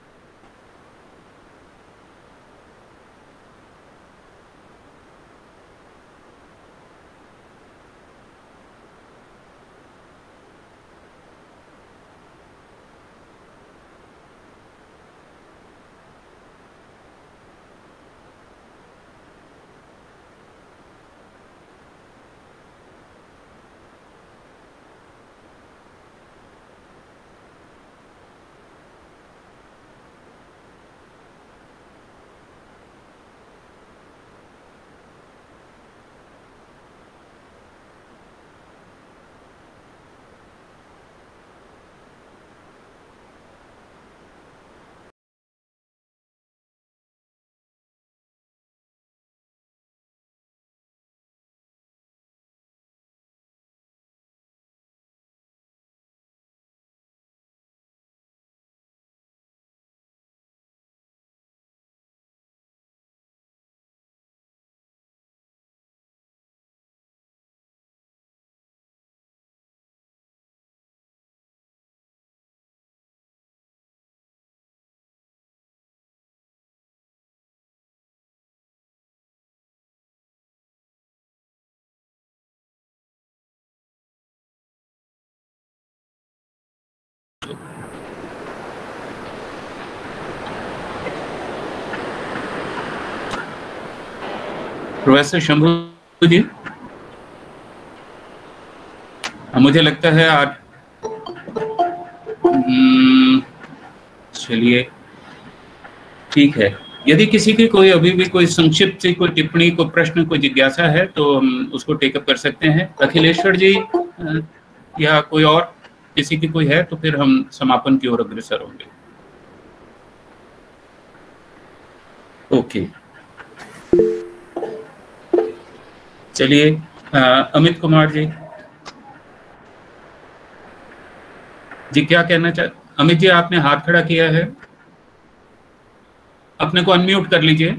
प्रोफेसर शंभू जी, मुझे लगता है आज चलिए ठीक है, यदि किसी की कोई अभी भी कोई संक्षिप्त सी कोई टिप्पणी, कोई प्रश्न, कोई जिज्ञासा है तो हम उसको टेकअप कर सकते हैं। अखिलेश्वर जी या कोई और किसी की कोई है तो फिर हम समापन की ओर अग्रसर होंगे। ओके, चलिए अमित कुमार जी जी क्या कहना चाह अमित जी, आपने हाथ खड़ा किया है, अपने को अनम्यूट कर लीजिए।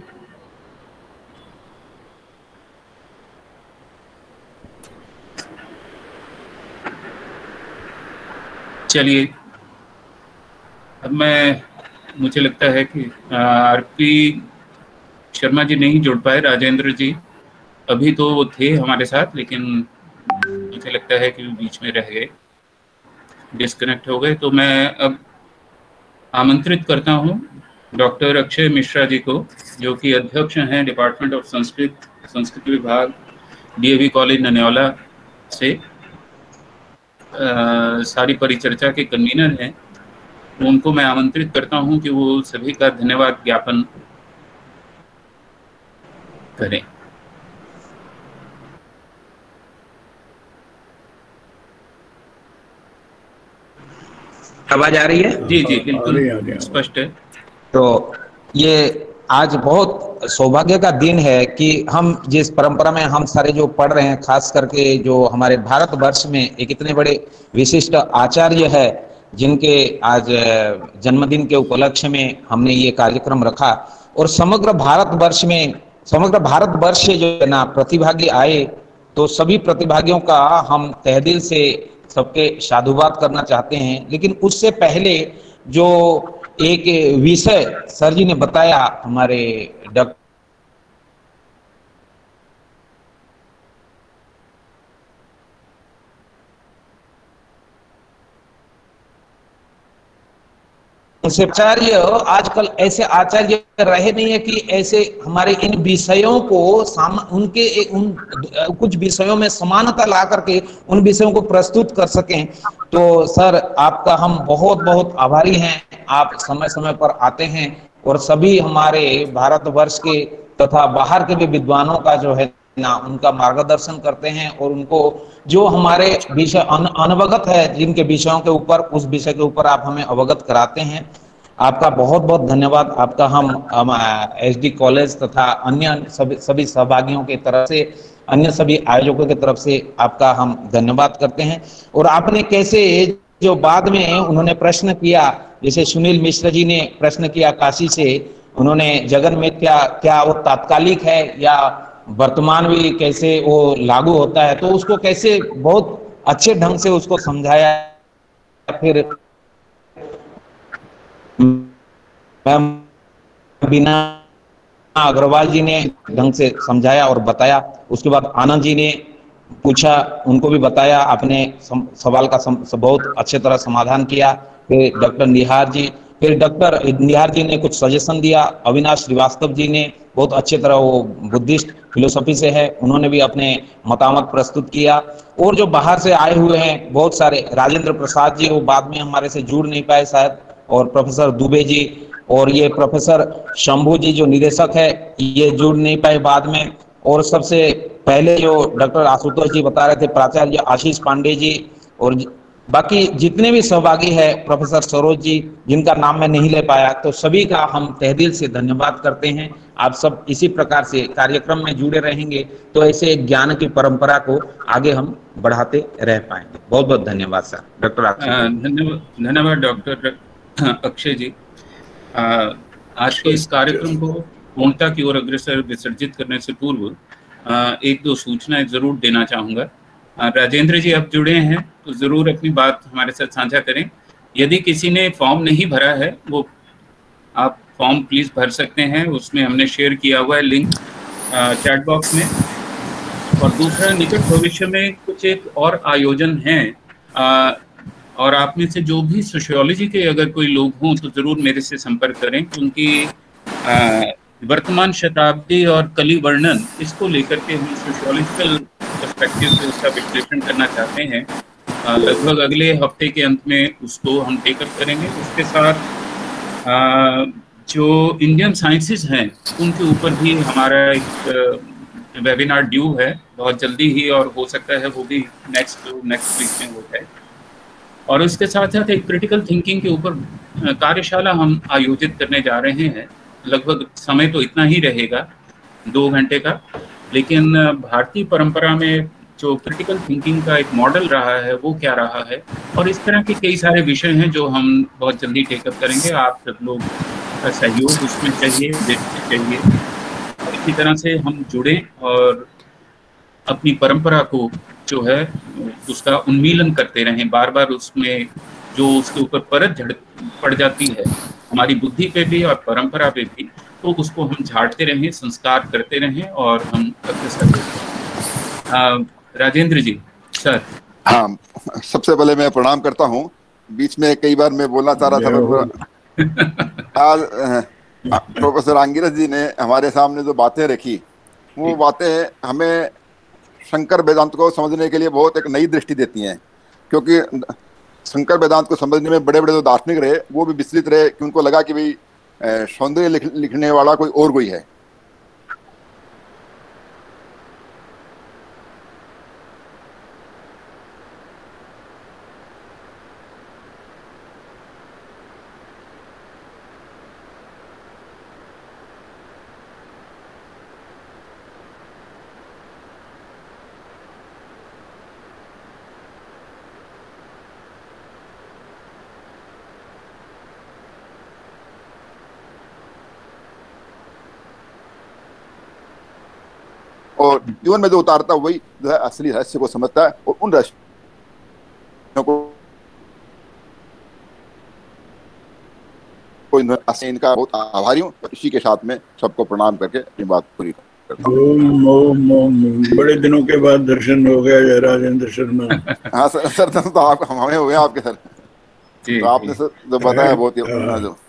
चलिए, अब मैं मुझे लगता है कि आर पी शर्मा जी नहीं जुड़ पाए, राजेंद्र जी अभी तो वो थे हमारे साथ, लेकिन मुझे लगता है कि बीच में रह गए, डिस्कनेक्ट हो गए। तो मैं अब आमंत्रित करता हूँ डॉक्टर अक्षय मिश्रा जी को, जो कि अध्यक्ष हैं डिपार्टमेंट ऑफ संस्कृत संस्कृत विभाग, डीएवी कॉलेज नन्यौला से, आ, सारी परिचर्चा के कन्वीनर हैं। उनको मैं आमंत्रित करता हूं कि वो सभी का धन्यवाद ज्ञापन करें। आवाज आ रही है? जी जी बिल्कुल स्पष्ट है। तो ये आज बहुत सौभाग्य का दिन है कि हम जिस परंपरा में हम सारे जो पढ़ रहे हैं, खास करके जो हमारे भारतवर्ष में एक इतने बड़े विशिष्ट आचार्य है जिनके आज जन्मदिन के उपलक्ष्य में हमने ये कार्यक्रम रखा, और समग्र भारतवर्ष में समग्र भारतवर्ष से जो है ना प्रतिभागी आए, तो सभी प्रतिभागियों का हम तहेदिल से सबके साधुवाद करना चाहते हैं। लेकिन उससे पहले जो एक विषय सर जी ने बताया, हमारे डॉक्टर आचार्य आजकल ऐसे आचार्य रहे नहीं है कि ऐसे हमारे इन विषयों को साम उनके उन कुछ विषयों में समानता ला करके उन विषयों को प्रस्तुत कर सकें। तो सर आपका हम बहुत बहुत आभारी हैं, आप समय समय पर आते हैं और सभी हमारे भारतवर्ष के तथा बाहर के भी विद्वानों का जो है ना उनका मार्गदर्शन करते हैं, और उनको जो हमारे विषय अनवगत है जिनके विषयों के ऊपर, उस विषय के ऊपर आप हमें अवगत कराते हैं। आपका बहुत बहुत धन्यवाद। आपका हम, हम एसडी कॉलेज तथा अन्य सभी सभी सहभागियों की तरफ से, अन्य सभी आयोजकों की तरफ से आपका हम धन्यवाद करते हैं। और आपने कैसे जो बाद में उन्होंने प्रश्न किया, जैसे सुनील मिश्र जी ने प्रश्न किया काशी से, उन्होंने जगन मिथ्या क्या वो तात्कालिक है या वर्तमान भी कैसे वो लागू होता है, तो उसको कैसे बहुत अच्छे ढंग से उसको समझाया। फिर बीना अग्रवाल जी ने ढंग से समझाया और बताया। उसके बाद आनंद जी ने पूछा, उनको भी बताया, आपने सवाल का सम, बहुत अच्छे तरह समाधान किया। फिर डॉक्टर निहार जी फिर डॉक्टर निहार जी ने कुछ सजेशन दिया। अविनाश श्रीवास्तव जी ने बहुत अच्छे तरह, वो बुद्धिस्ट फिलोसफी से है, उन्होंने भी अपने मतामत प्रस्तुत किया। और जो बाहर से आए हुए हैं बहुत सारे, राजेंद्र प्रसाद जी वो बाद में हमारे से जुड़ नहीं पाए शायद, और प्रोफेसर दुबे जी, और ये प्रोफेसर शंभू जी जो निदेशक है ये जुड़ नहीं पाए बाद में। और सबसे पहले जो डॉक्टर आशुतोष जी बता रहे थे, प्राचार्य आशीष पांडे जी, और बाकी जितने भी सहभागी है, प्रोफेसर सरोज जी जिनका नाम मैं नहीं ले पाया, तो सभी का हम तहेदिल से धन्यवाद करते हैं। आप सब इसी प्रकार से कार्यक्रम में जुड़े रहेंगे तो ऐसे ज्ञान की परंपरा को आगे हम बढ़ाते रह पाएंगे। बहुत बहुत धन्यवाद सर। डॉक्टर धन्यवाद धन्यवाद डॉक्टर अक्षय जी। आ, आज के इस कार्यक्रम को पूर्णता की ओर अग्रसर विसर्जित करने से पूर्व आ, एक दो सूचनाएं जरूर देना चाहूंगा। राजेंद्र जी अब जुड़े हैं तो जरूर अपनी बात हमारे साथ साझा करें। यदि किसी ने फॉर्म नहीं भरा है, वो आप फॉर्म प्लीज भर सकते हैं, उसमें हमने शेयर किया हुआ है लिंक चैट बॉक्स में। और दूसरा, निकट भविष्य में कुछ एक और आयोजन हैं, और आप में से जो भी सोशियोलॉजी के अगर कोई लोग हों तो जरूर मेरे से संपर्क करें, क्योंकि वर्तमान शताब्दी और कली वर्णन, इसको लेकर के हम सोशियोलॉजिकल पर्सपेक्टिव से उसका विश्लेषण करना चाहते हैं। लगभग अगले हफ्ते के अंत में उसको हम टेकअप करेंगे। उसके साथ आ, जो इंडियन साइंसेस हैं उनके ऊपर भी हमारा एक वेबिनार ड्यू है बहुत जल्दी ही, और हो सकता है वो भी नेक्स्ट नेक्स्ट वीक में हो जाए। और उसके साथ साथ एक क्रिटिकल थिंकिंग के ऊपर कार्यशाला हम आयोजित करने जा रहे हैं। लगभग समय तो इतना ही रहेगा, दो घंटे का, लेकिन भारतीय परंपरा में जो क्रिटिकल थिंकिंग का एक मॉडल रहा है वो क्या रहा है, और इस तरह के कई सारे विषय हैं जो हम बहुत जल्दी टेकअप करेंगे। आप सब लोग का सहयोग उसमें चाहिए, चाहिए और इसी तरह से हम जुड़ें और अपनी परंपरा को जो है उसका उन्मीलन करते रहें, बार बार उसमें जो उसके ऊपर परत झड़ पड़ जाती है हमारी बुद्धि पे भी और परंपरा पे भी, तो उसको हम झाड़ते रहें, संस्कार करते रहें और हम अग्रसर रहें। राजेंद्र जी सर। हाँ, सबसे पहले मैं प्रणाम करता हूँ। बीच में कई बार मैं बोलना चाह रहा था पर आज प्रोफेसर आंगिरस जी ने हमारे सामने जो बातें रखी, वो बातें हमें शंकर वेदांत को समझने के लिए बहुत एक नई दृष्टि देती हैं, क्योंकि शंकर वेदांत को समझने में बड़े बड़े जो दार्शनिक रहे वो भी विचलित रहे कि उनको लगा कि भाई सौंदर्य लिख, लिखने वाला कोई और कोई है। और जीवन में जो उतारता है वही जो है असली रहस्य को समझता है, और उन रहस्यों को इनका बहुत आभारी हूँ। इसी के साथ में सबको प्रणाम करके अपनी बात पूरी करता हूँ। बड़े दिनों के बाद दर्शन हो गया राजेंद्र शर्मा। हाँ सर, सर दर्शन तो आप हमें हो गए आपके सर, तो आपने सर जो बताया बहुत ही जो।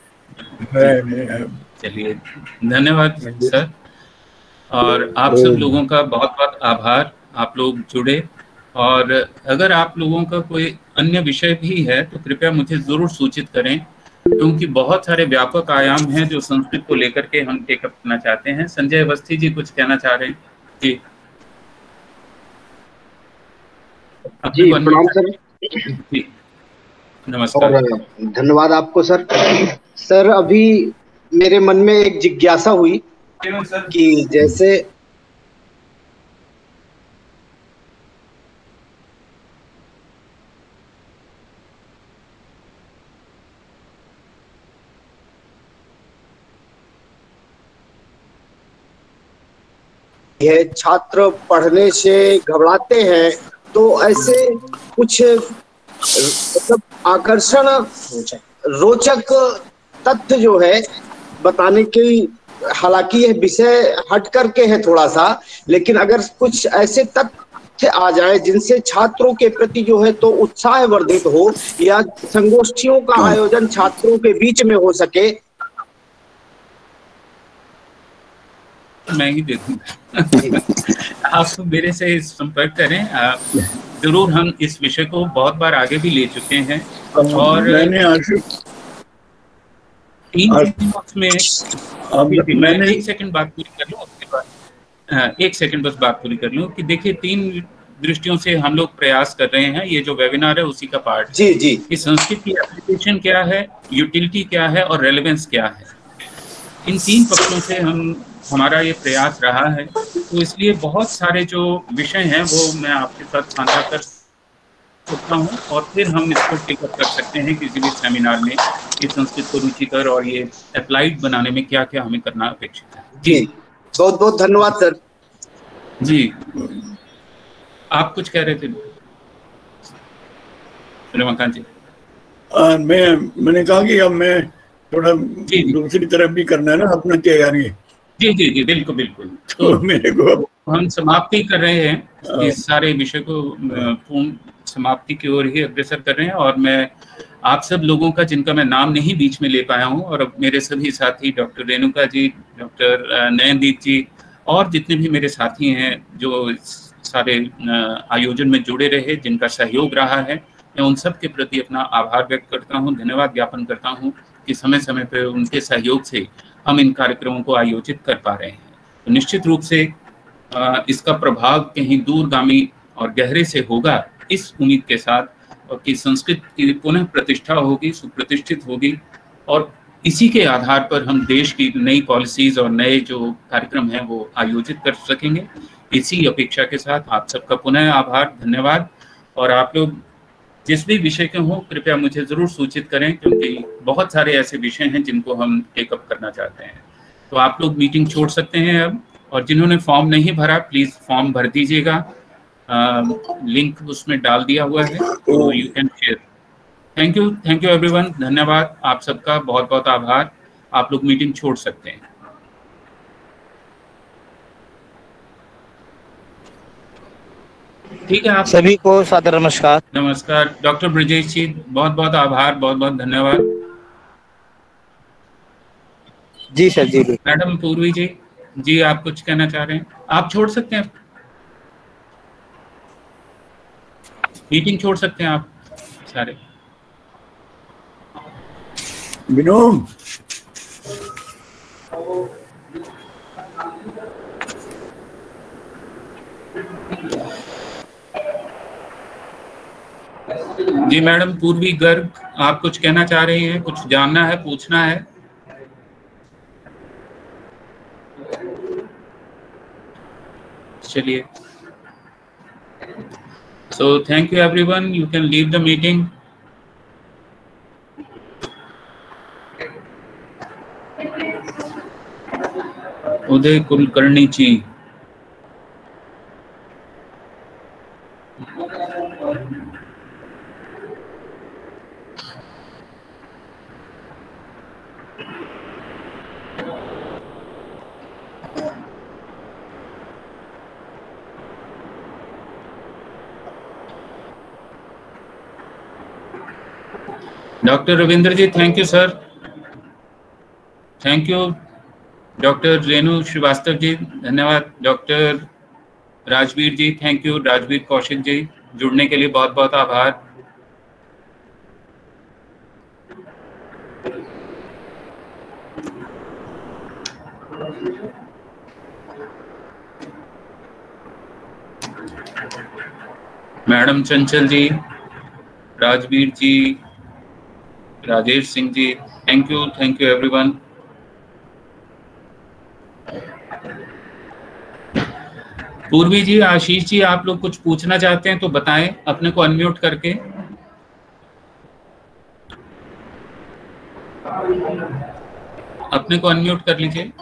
चलिए धन्यवाद सर, और आप सब लोगों का बहुत बहुत आभार। आप लोग जुड़े, और अगर आप लोगों का कोई अन्य विषय भी है तो कृपया मुझे जरूर सूचित करें, क्योंकि बहुत सारे व्यापक आयाम हैं जो संस्कृत को लेकर के हम टेकअप करना चाहते हैं। संजय अवस्थी जी कुछ कहना चाह रहे हैं? जी जी प्रणाम सर। जी नमस्कार, धन्यवाद आपको सर। सर अभी मेरे मन में एक जिज्ञासा हुई कि जैसे यह छात्र पढ़ने से घबराते हैं, तो ऐसे कुछ मतलब आकर्षण रोचक तथ्य जो है बताने की, हालांकि यह विषय हट करके है थोड़ा सा, लेकिन अगर कुछ ऐसे तथ्य आ जाए जिनसे छात्रों के प्रति जो है तो उत्साह वर्धित हो, या संगोष्ठियों का आयोजन छात्रों के बीच में हो सके। मैं ही देखूंगा। आप मेरे से संपर्क करें, जरूर। हम इस विषय को बहुत बार आगे भी ले चुके हैं, और मैंने आज तीन में मैंने एक सेकंड बात पूरी कर लूं, उसके बाद एक सेकंड बस बात पूरी कर लूं कि देखिए, तीन दृष्टियों से हम लोग प्रयास कर रहे हैं। ये जो वेबिनार है उसी का पार्ट जी जी कि संस्कृत की एप्लीकेशन क्या है, यूटिलिटी क्या है और रेलेवेंस क्या है। इन तीन पक्षों से हम हमारा ये प्रयास रहा है, तो इसलिए बहुत सारे जो विषय हैं वो मैं आपके साथ साझा कर सकता हूँ, और फिर हम इसको टेकअप कर सकते हैं किसी भी सेमिनार में कि संस्कृत को रुचिकर और ये अप्लाइड बनाने में क्या क्या हमें करना अपेक्षित है। जी बहुत बहुत धन्यवाद सर। जी आप कुछ कह रहे थे रमाकांत जी? आ, मैं मैंने कहा कि अब मैं थोड़ा दूसरी तरफ भी करना है ना अपना तैयारी। जी जी जी बिल्कुल बिल्कुल। तो, तो मेरे को हम समाप्ति कर रहे हैं, इस सारे विषय को पूर्ण समाप्ति की ओर ही अग्रसर कर रहे हैं, और मैं आप सब लोगों का, जिनका मैं नाम नहीं बीच में ले पाया हूं, और अब मेरे सभी साथी डॉक्टर रेणुका जी, डॉक्टर नयनदीप जी और जितने भी मेरे साथी हैं जो सारे आयोजन में जुड़े रहे, जिनका सहयोग रहा है, मैं उन सब के प्रति अपना आभार व्यक्त करता हूं, धन्यवाद ज्ञापन करता हूं कि समय समय पर उनके सहयोग से हम इन कार्यक्रमों को आयोजित कर पा रहे हैं। तो निश्चित रूप से इसका प्रभाव कहीं दूरगामी और गहरे से होगा, इस उम्मीद के साथ, और कि संस्कृत की पुनः प्रतिष्ठा होगी, सुप्रतिष्ठित होगी, और इसी के आधार पर हम देश की नई पॉलिसीज और नए जो कार्यक्रम हैं वो आयोजित कर सकेंगे। इसी अपेक्षा के साथ आप सबका पुनः आभार, धन्यवाद। और आप लोग जिस भी विषय के हों कृपया मुझे ज़रूर सूचित करें, क्योंकि बहुत सारे ऐसे विषय हैं जिनको हम टेकअप करना चाहते हैं। तो आप लोग मीटिंग छोड़ सकते हैं अब, और जिन्होंने फॉर्म नहीं भरा प्लीज़ फॉर्म भर दीजिएगा, लिंक उसमें डाल दिया हुआ है, तो you can share. Thank you, thank you everyone, धन्यवाद आप सबका, बहुत बहुत आभार। आप लोग मीटिंग छोड़ सकते हैं। ठीक है, आप सभी को सादर नमस्कार। नमस्कार डॉक्टर ब्रजेश जी, बहुत बहुत आभार, बहुत बहुत धन्यवाद। जी सर जी। मैडम पूर्वी जी, जी आप कुछ कहना चाह रहे हैं? आप छोड़ सकते हैं, मीटिंग छोड़ सकते हैं आप सारे। विनोद जी मैडम पूर्वी गर्ग, आप कुछ कहना चाह रही हैं? कुछ जानना है, पूछना है? चलिए, so thank you everyone, you can leave the meeting. Uday Kulkarni ji, doctor Ravindra ji, thank you sir, thank you. Doctor Renu Shrivastava ji, धन्यवाद। Doctor Rajveer ji, thank you. Rajveer Kaushik ji, जुड़ने के लिए बहुत बहुत आभार। Madam Chanchal ji, Rajveer ji, Rajesh Singh ji, thank you, thank you everyone. Purvi ji, Ashish ji, आप लोग कुछ पूछना चाहते हैं तो बताएं, अपने को अनम्यूट करके। अपने को अनम्यूट कर लीजिए।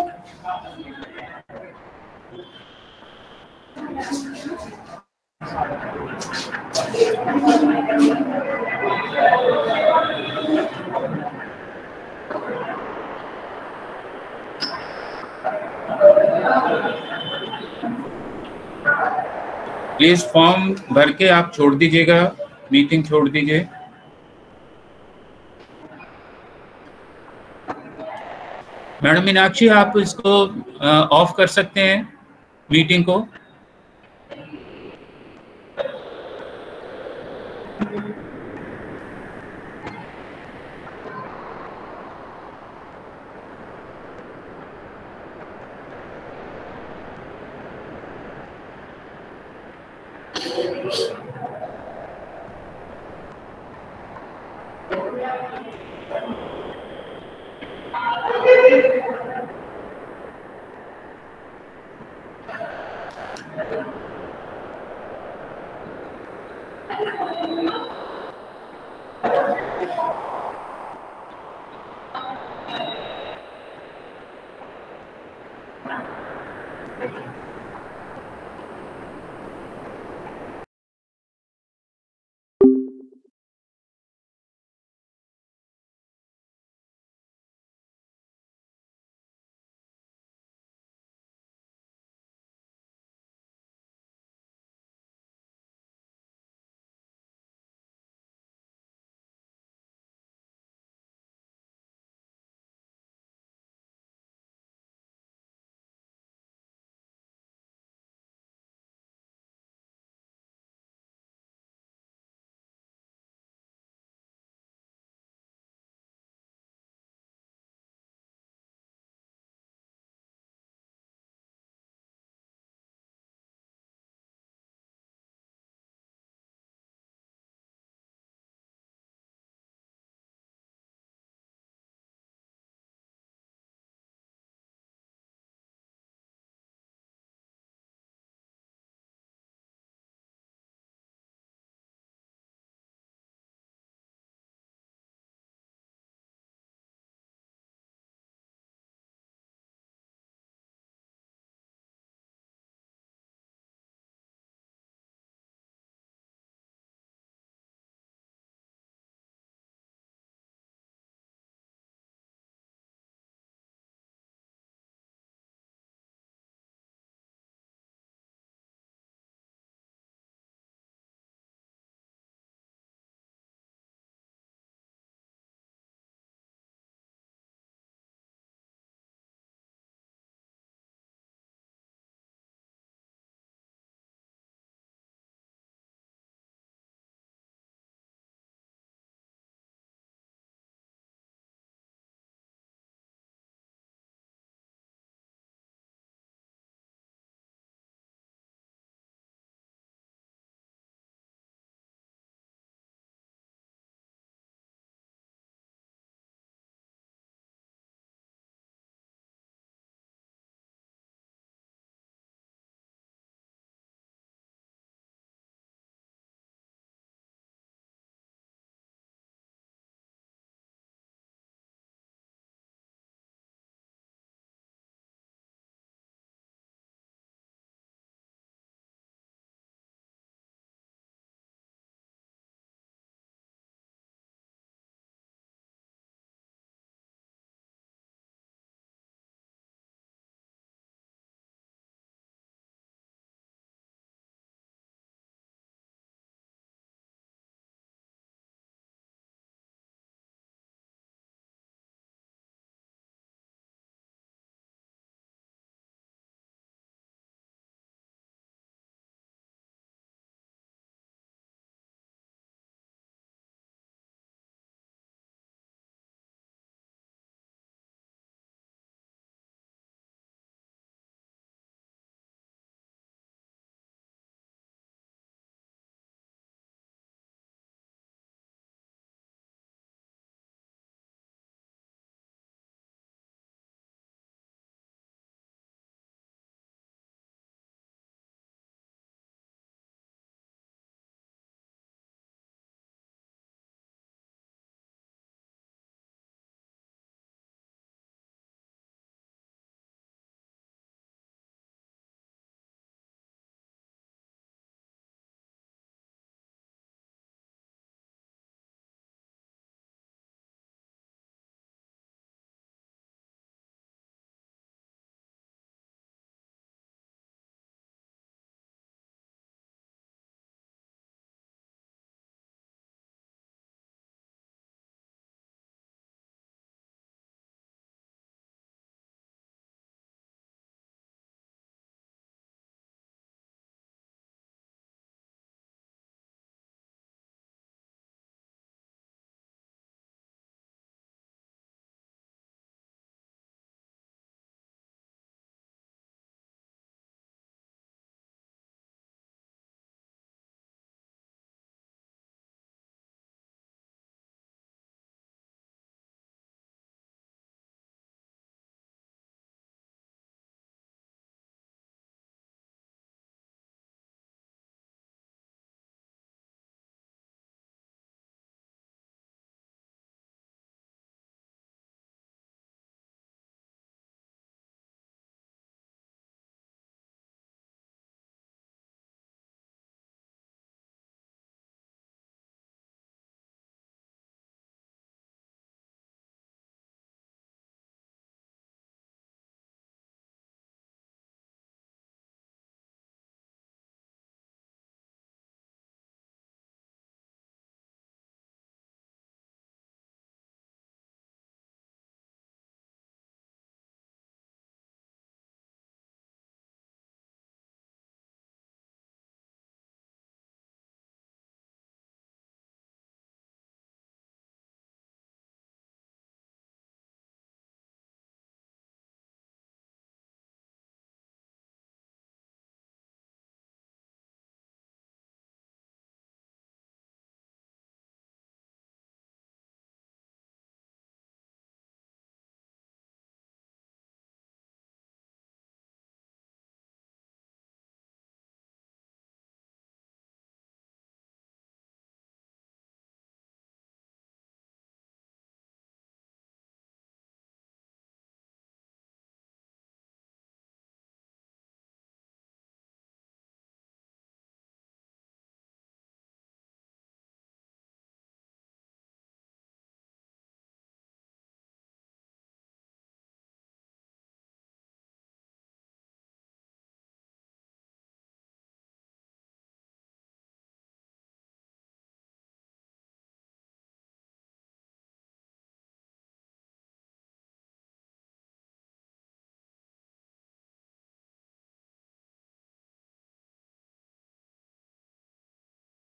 प्लीज फॉर्म भर के आप छोड़ दीजिएगा, मीटिंग छोड़ दीजिए। मैडम मीनाक्षी, आप इसको ऑफ कर सकते हैं मीटिंग को। Thank you.